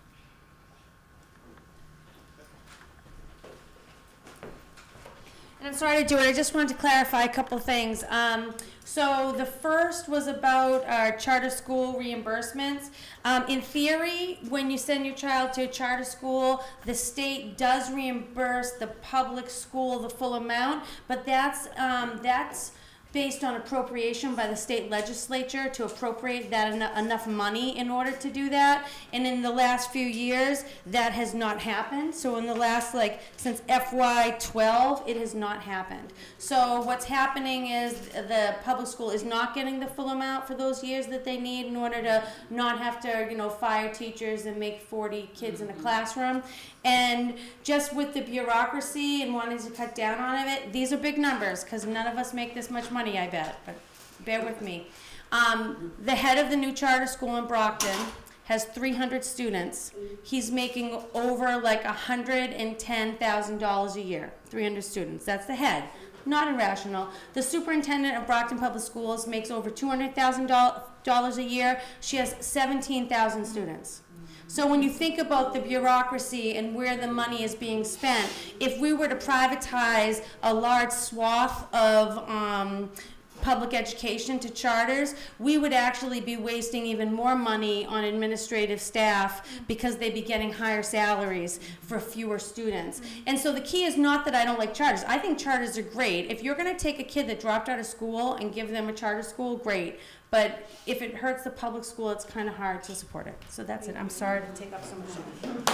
And I'm sorry to do it, I just wanted to clarify a couple things. Um, so the first was about our charter school reimbursements. Um, in theory, when you send your child to a charter school, the state does reimburse the public school the full amount, but that's, um, that's based on appropriation by the state legislature to appropriate that en enough money in order to do that. And in the last few years, that has not happened. So in the last, like, since F Y twelve, it has not happened. So what's happening is the public school is not getting the full amount for those years that they need in order to not have to, you know, fire teachers and make forty kids in a classroom. And just with the bureaucracy and wanting to cut down on it, these are big numbers because none of us make this much money, I bet, but bear with me. Um, the head of the new charter school in Brockton has three hundred students. He's making over like one hundred ten thousand dollars a year, three hundred students. That's the head. Not irrational. The superintendent of Brockton Public Schools makes over two hundred thousand dollars a year. She has seventeen thousand students. So when you think about the bureaucracy and where the money is being spent, if we were to privatize a large swath of um, public education to charters, we would actually be wasting even more money on administrative staff because they'd be getting higher salaries for fewer students. And so the key is not that I don't like charters. I think charters are great. If you're going to take a kid that dropped out of school and give them a charter school, great. But if it hurts the public school, it's kind of hard to support it. So that's it. I'm sorry to take up so much time.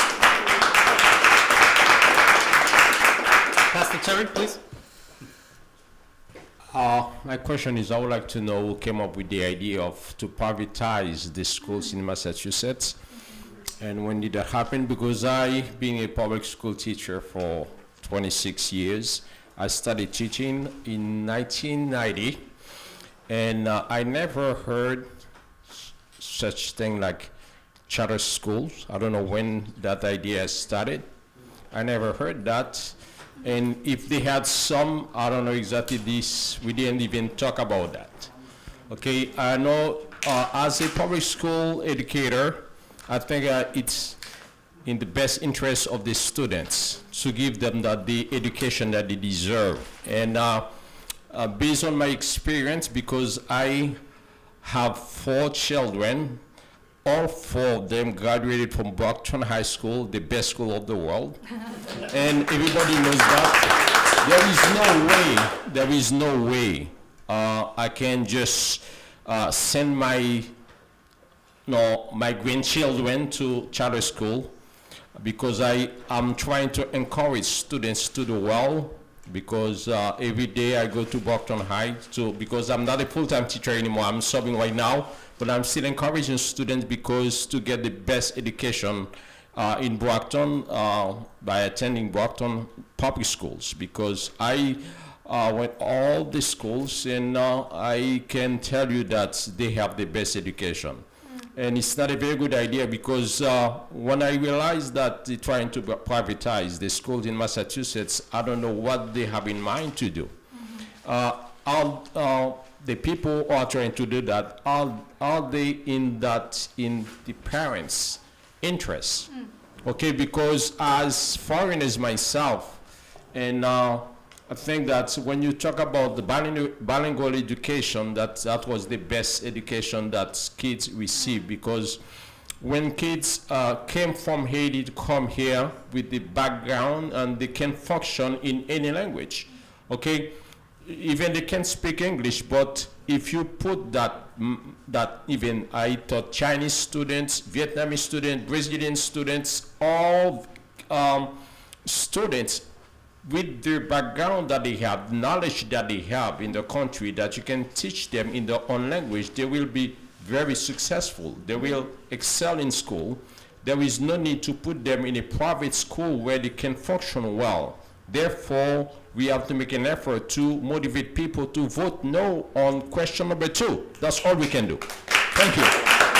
Pastor Cherry, please. Uh, my question is, I would like to know who came up with the idea of to privatize the schools in Massachusetts, and when did that happen? Because I, being a public school teacher for twenty-six years, I started teaching in nineteen ninety, and uh, I never heard such thing like charter schools. I don't know when that idea started. I never heard that. And if they had some, I don't know exactly this, we didn't even talk about that. Okay, I know uh, as a public school educator, I think uh, it's in the best interest of the students to give them the, the education that they deserve. And uh, uh, based on my experience, because I have four children, all four of them graduated from Brockton High School, the best school of the world. And everybody knows that. there is no way, there is no way uh, I can just uh, send my, no, my grandchildren to charter school, because I am trying to encourage students to do well, because uh, every day I go to Brockton High, to, because I'm not a full-time teacher anymore, I'm subbing right now, but I'm still encouraging students because to get the best education uh, in Brockton uh, by attending Brockton public schools, because I uh, went all the schools and uh, I can tell you that they have the best education. And it's not a very good idea, because uh, when I realized that they're trying to privatize the schools in Massachusetts, I don't know what they have in mind to do. Mm-hmm. uh, all, uh, the people who are trying to do that, are, are they in that, in the parents' interests? Mm. Okay, because as foreigners myself, and uh, I think that when you talk about the bilingual, bilingual education, that, that was the best education that kids receive, because when kids uh, came from Haiti to come here with the background, and they can function in any language, okay? Even they can speak English, but if you put that, that even I taught Chinese students, Vietnamese students, Brazilian students, all um, students with the background that they have, knowledge that they have in the country, that you can teach them in their own language, they will be very successful. They will excel in school. There is no need to put them in a private school where they can function well. Therefore, we have to make an effort to motivate people to vote no on question number two. That's all we can do. Thank you.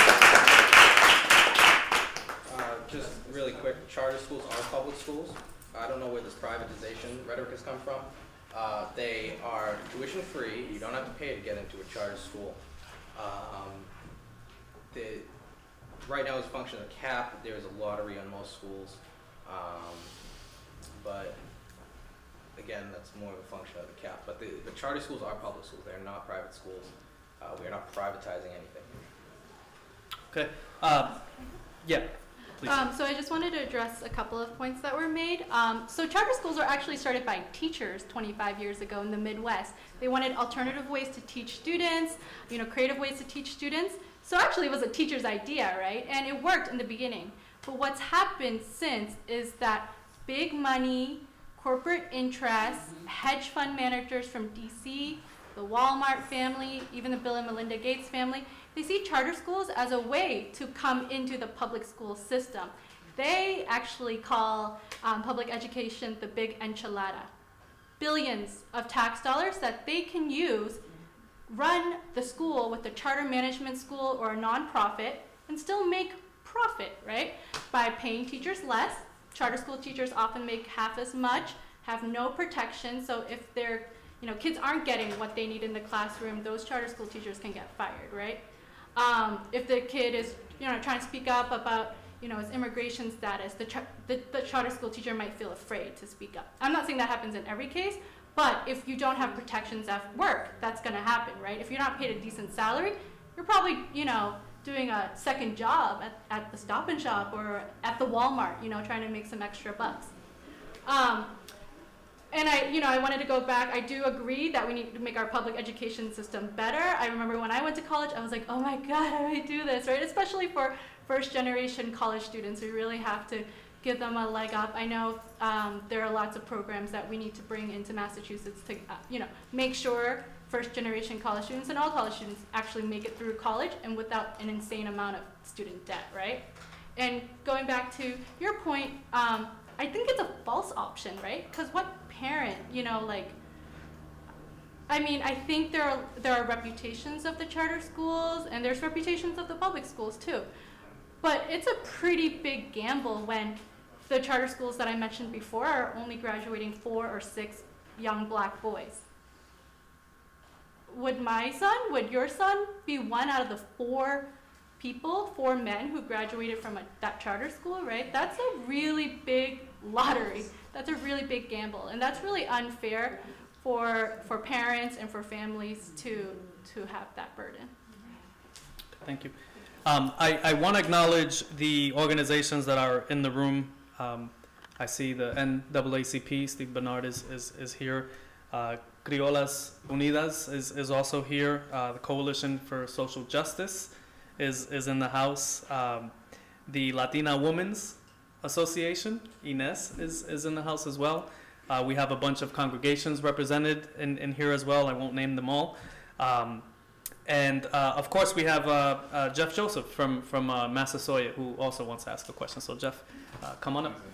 Uh, just really quick, charter schools are public schools. I don't know where this privatization rhetoric has come from. Uh, they are tuition free. You don't have to pay to get into a charter school. Um, the, right now, as a function of the cap, there's a lottery on most schools. Um, but again, that's more of a function of the cap. But the, the charter schools are public schools. They're not private schools. Uh, we are not privatizing anything. Okay. Uh, yeah. Um, so I just wanted to address a couple of points that were made. Um, so charter schools were actually started by teachers twenty-five years ago in the Midwest. They wanted alternative ways to teach students, you know, creative ways to teach students. So actually it was a teacher's idea, right? And it worked in the beginning. But what's happened since is that big money, corporate interests, hedge fund managers from D C, the Walmart family, even the Bill and Melinda Gates family, they see charter schools as a way to come into the public school system. They actually call um, public education the big enchilada. Billions of tax dollars that they can use, run the school with a charter management school or a nonprofit, and still make profit, right? By paying teachers less. Charter school teachers often make half as much, have no protection, so if their you know, kids aren't getting what they need in the classroom, those charter school teachers can get fired, right? Um, if the kid is, you know, trying to speak up about, you know, his immigration status, the, char the, the charter school teacher might feel afraid to speak up. I'm not saying that happens in every case, but if you don't have protections at work, that's going to happen, right? If you're not paid a decent salary, you're probably, you know, doing a second job at, at the Stop and Shop or at the Walmart, you know, trying to make some extra bucks. Um, And I, you know, I wanted to go back. I do agree that we need to make our public education system better. I remember when I went to college, I was like, oh my God, how do I do this, right? Especially for first generation college students, we really have to give them a leg up. I know um, there are lots of programs that we need to bring into Massachusetts to, uh, you know, make sure first generation college students and all college students actually make it through college and without an insane amount of student debt, right? And going back to your point, um, I think it's a false option, right? Because what parent, you know, like, I mean, I think there are, there are reputations of the charter schools and there's reputations of the public schools too. But it's a pretty big gamble when the charter schools that I mentioned before are only graduating four or six young black boys. Would my son, would your son be one out of the four people, four men who graduated from a, that charter school, right? That's a really big lottery. That's a really big gamble. And that's really unfair for, for parents and for families to, to have that burden. Thank you. Um, I, I want to acknowledge the organizations that are in the room. Um, I see the N double A C P, Steve Bernard is, is, is here. Uh, Criollas Unidas is, is also here. Uh, the Coalition for Social Justice is, is in the house. Um, the Latina Women's Association, Ines, is, is in the house as well. Uh, we have a bunch of congregations represented in, in here as well. I won't name them all. Um, and uh, of course we have uh, uh, Jeff Joseph from, from uh, Massasoit, who also wants to ask a question. So Jeff, uh, come on up.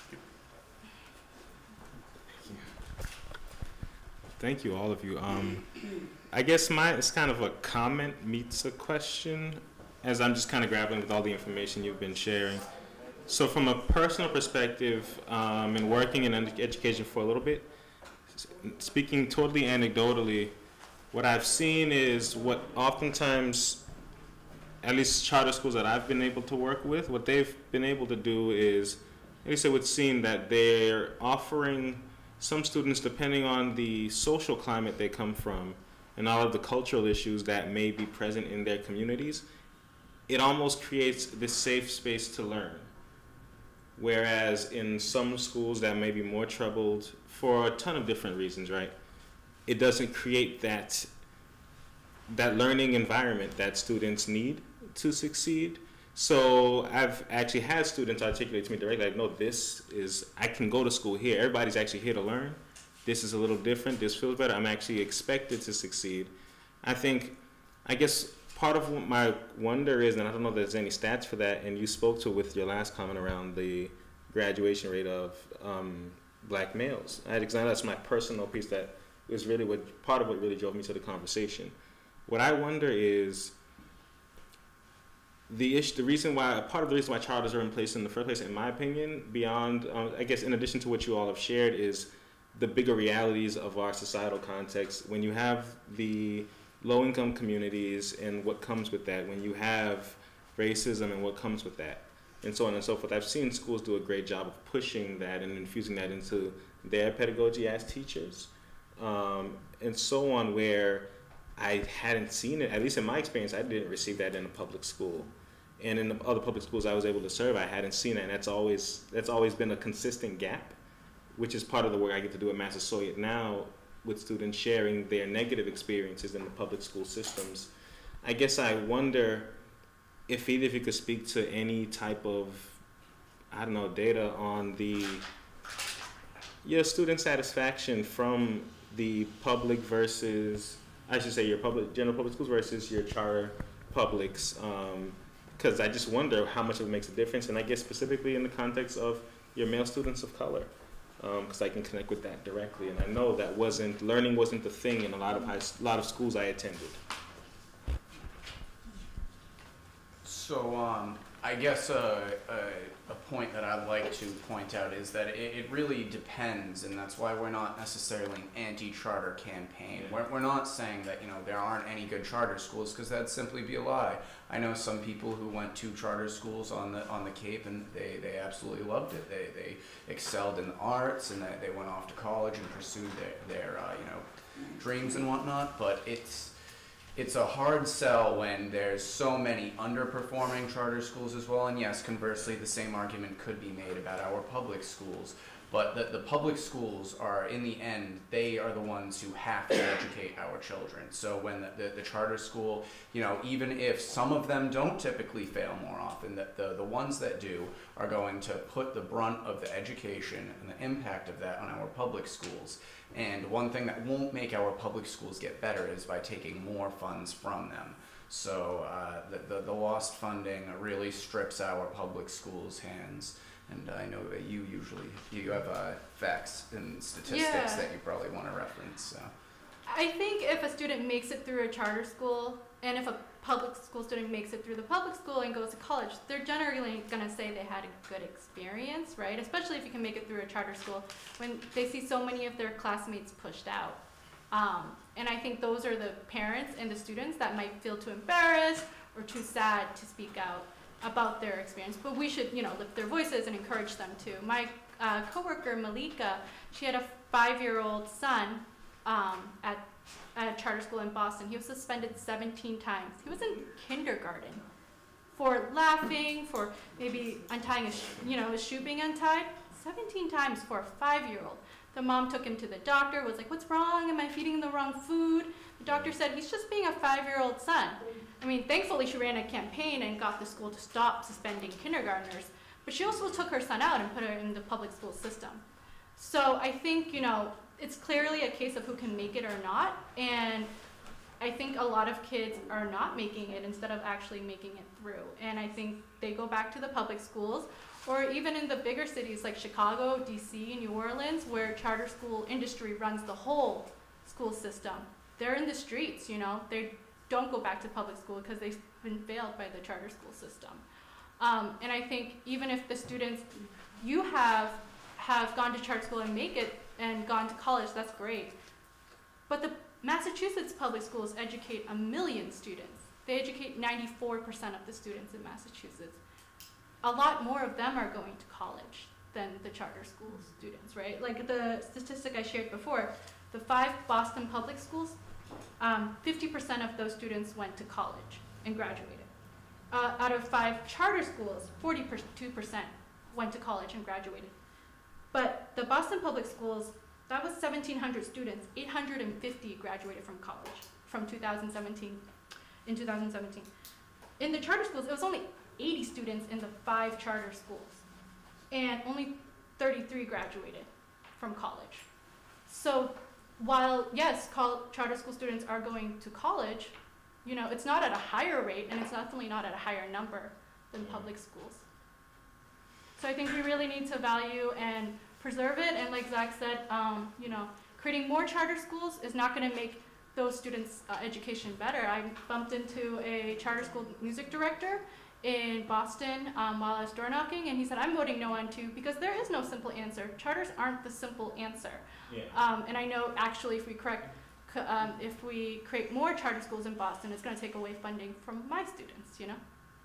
Thank you, all of you. Um, I guess my it's kind of a comment meets a question, as I'm just kind of grappling with all the information you've been sharing. So from a personal perspective, um, and working in education for a little bit, speaking totally anecdotally, what I've seen is what oftentimes, at least charter schools that I've been able to work with, what they've been able to do is, at least it would seem that they're offering some students, depending on the social climate they come from and all of the cultural issues that may be present in their communities, it almost creates this safe space to learn. Whereas in some schools that may be more troubled for a ton of different reasons, right? It doesn't create that, that learning environment that students need to succeed. So I've actually had students articulate to me directly, like, no, this is, I can go to school here. Everybody's actually here to learn. This is a little different. This feels better. I'm actually expected to succeed. I think, I guess part of what my wonder is, and I don't know if there's any stats for that, and you spoke to with your last comment around the graduation rate of um, black males. I had examined, that's my personal piece that was really what, part of what really drove me to the conversation. What I wonder is, The issue, the reason why, part of the reason why charters are in place in the first place, in my opinion, beyond, uh, I guess in addition to what you all have shared, is the bigger realities of our societal context. When you have the low-income communities and what comes with that, when you have racism and what comes with that, and so on and so forth. I've seen schools do a great job of pushing that and infusing that into their pedagogy as teachers, um, and so on, where I hadn't seen it, at least in my experience, I didn't receive that in a public school. And in the other public schools I was able to serve, I hadn't seen it, and that's always, that's always been a consistent gap, which is part of the work I get to do at Massasoit now, with students sharing their negative experiences in the public school systems. I guess I wonder if either of you could speak to any type of, I don't know, data on the, your student satisfaction from the public versus, I should say your public, general public schools versus your charter publics, because um, I just wonder how much it makes a difference, and I guess specifically in the context of your male students of color, because um, I can connect with that directly, and I know that wasn't, learning wasn't the thing in a lot of high, a lot of schools I attended. So um, I guess a, a, a point that I'd like to point out is that it, it really depends, and that's why we're not necessarily an anti-charter campaign. We're, we're not saying that, you know, there aren't any good charter schools, because that'd simply be a lie. I know some people who went to charter schools on the on the Cape, and they, they absolutely loved it. They, they excelled in the arts, and they, they went off to college and pursued their, their uh, you know, dreams and whatnot, but it's It's a hard sell when there's so many underperforming charter schools as well, and yes, conversely, the same argument could be made about our public schools. But the, the public schools are, in the end, they are the ones who have to educate our children. So when the, the, the charter school, you know, even if some of them don't typically fail more often, the, the, the ones that do are going to put the brunt of the education and the impact of that on our public schools. And one thing that won't make our public schools get better is by taking more funds from them. So uh, the, the, the lost funding really strips our public schools' hands. And I know that you usually, you have uh, facts and statistics Yeah. that you probably want to reference. So. I think if a student makes it through a charter school, and if a public school student makes it through the public school and goes to college, they're generally going to say they had a good experience, right? Especially if you can make it through a charter school when they see so many of their classmates pushed out. Um, and I think those are the parents and the students that might feel too embarrassed or too sad to speak out about their experience. But we should, you know, lift their voices and encourage them to. My uh, coworker, Malika, she had a five-year-old son um, at at a charter school in Boston. He was suspended seventeen times. He was in kindergarten for laughing, for maybe untying a, sh you know, his shoe being untied. seventeen times for a five-year-old. The mom took him to the doctor, was like, what's wrong? Am I feeding him the wrong food? The doctor said, he's just being a five-year-old son. I mean, thankfully she ran a campaign and got the school to stop suspending kindergartners, but she also took her son out and put her in the public school system. So I think, you know, it's clearly a case of who can make it or not, and I think a lot of kids are not making it instead of actually making it through. And I think they go back to the public schools, or even in the bigger cities like Chicago, D C, New Orleans, where charter school industry runs the whole school system. They're in the streets, you know. They don't go back to public school because they've been failed by the charter school system. Um, and I think even if the students you have have gone to charter school and make it and gone to college, that's great. But the Massachusetts public schools educate a million students. They educate ninety-four percent of the students in Massachusetts. A lot more of them are going to college than the charter school students, right? Like the statistic I shared before, the five Boston public schools, um, fifty percent of those students went to college and graduated. Uh, out of five charter schools, forty-two percent went to college and graduated. But the Boston public schools, that was seventeen hundred students, eight hundred fifty graduated from college from two thousand seventeen, in two thousand seventeen. In the charter schools, it was only eighty students in the five charter schools, and only thirty-three graduated from college. So while, yes, charter school students are going to college, you know, it's not at a higher rate, and it's definitely not at a higher number than public schools. So I think we really need to value and preserve it, and like Zach said, um, you know, creating more charter schools is not going to make those students' uh, education better. I bumped into a charter school music director in Boston um, while I was door knocking, and he said, I'm voting no on two because there is no simple answer. Charters aren't the simple answer. Yeah. Um, and I know actually if we correct, um, if we create more charter schools in Boston, it's going to take away funding from my students, you know?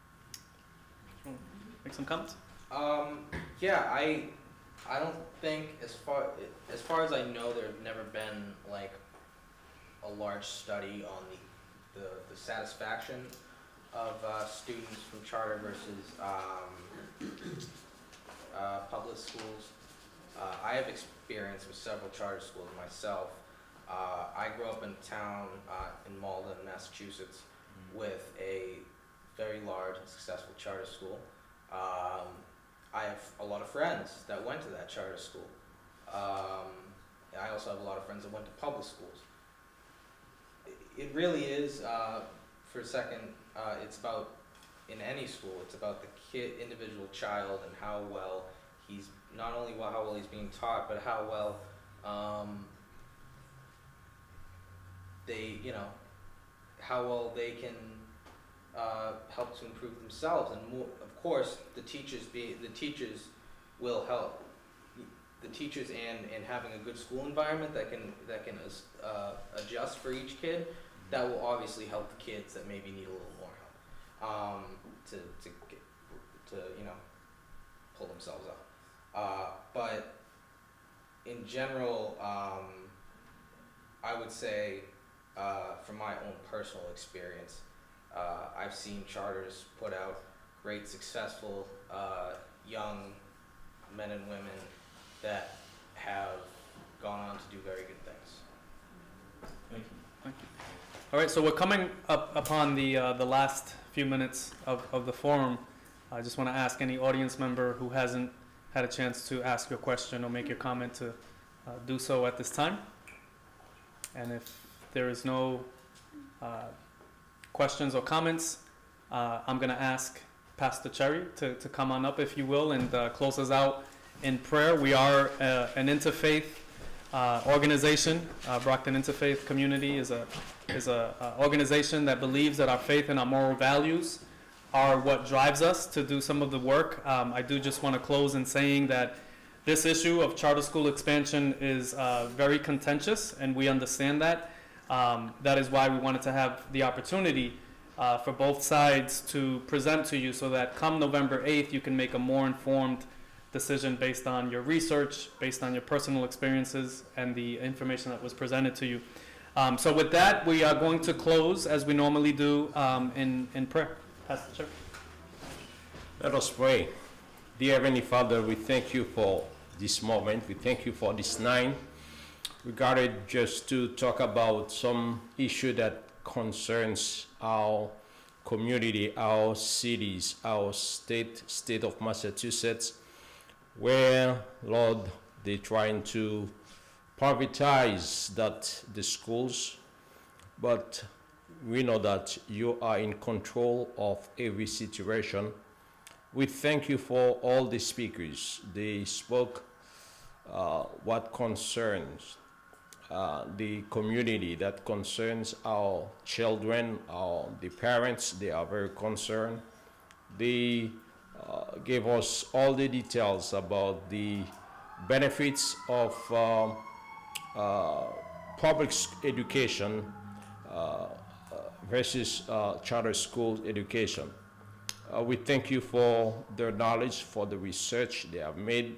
Make some comments? Um, yeah, I, I don't think as far, as far as I know, there's never been like a large study on the, the, the satisfaction of uh, students from charter versus um, uh, public schools. Uh, I have experience with several charter schools myself. Uh, I grew up in a town uh, in Malden, Massachusetts, mm-hmm. with a very large and successful charter school. Um, I have a lot of friends that went to that charter school. Um, I also have a lot of friends that went to public schools. It, it really is, uh, for a second, uh, it's about, in any school, it's about the kid, individual child and how well he's, not only how well he's being taught, but how well um, they, you know, how well they can uh, help to improve themselves. And more, of course, the teachers be the teachers will help. The teachers and and having a good school environment that can that can uh, adjust for each kid, that will obviously help the kids that maybe need a little more help um, to to get, to you know pull themselves up. Uh, but in general, um, I would say, uh, from my own personal experience, uh, I've seen charters put out great, successful uh, young men and women that have gone on to do very good things. Thank you. Thank you. All right, so we're coming up upon the uh, the last few minutes of, of the forum. I just want to ask any audience member who hasn't had a chance to ask your question or make your comment to uh, do so at this time. And if there is no uh, questions or comments, uh, I'm going to ask Pastor Cherry to, to come on up, if you will, and uh, close us out in prayer. We are uh, an interfaith uh, organization. Uh, Brockton Interfaith Community is a is a uh, organization that believes that our faith and our moral values are what drives us to do some of the work. Um, I do just want to close in saying that this issue of charter school expansion is uh, very contentious, and we understand that. Um, that is why we wanted to have the opportunity uh, for both sides to present to you so that come November eighth, you can make a more informed decision based on your research, based on your personal experiences, and the information that was presented to you. Um, so with that, we are going to close, as we normally do, um, in, in prayer. Pastor Chair. Let us pray. Dear Heavenly Father, we thank you for this moment. We thank you for this night. We gathered just to talk about some issue that concerns our community, our cities, our state, state of Massachusetts, where, Lord, they're trying to privatize that the schools, but we know that you are in control of every situation. We thank you for all the speakers. They spoke uh, what concerns uh, the community, that concerns our children, our, the parents. They are very concerned. They uh, gave us all the details about the benefits of uh, uh, public education uh, versus uh, charter school education. Uh, we thank you for their knowledge, for the research they have made.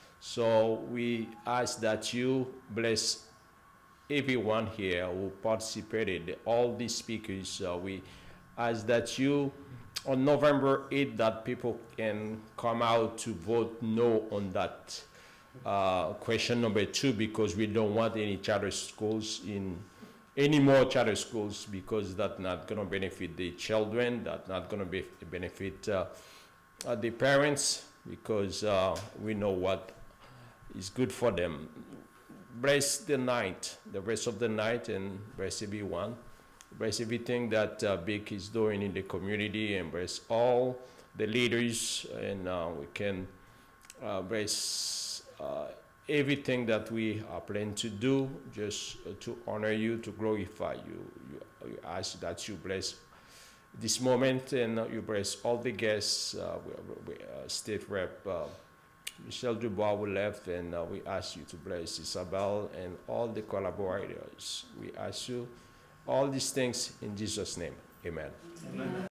So we ask that you bless everyone here who participated, all these speakers. Uh, we ask that you, on November eighth, that people can come out to vote no on that uh, question number two, because we don't want any charter schools in any more charter schools, because that's not going to benefit the children, that's not going to be benefit uh, uh, the parents, because uh, we know what is good for them. Bless the night, the rest of the night, and bless everyone. Bless everything that uh, B I C is doing in the community, and bless all the leaders, and uh, we can uh, bless uh, everything that we are planning to do, just uh, to honor you, to glorify you. You, you ask that you bless this moment, and uh, you bless all the guests. Uh, we, we, uh, State Rep uh, Michelle Dubois will left, and uh, we ask you to bless Isabel and all the collaborators. We ask you all these things in Jesus' name. Amen. Amen.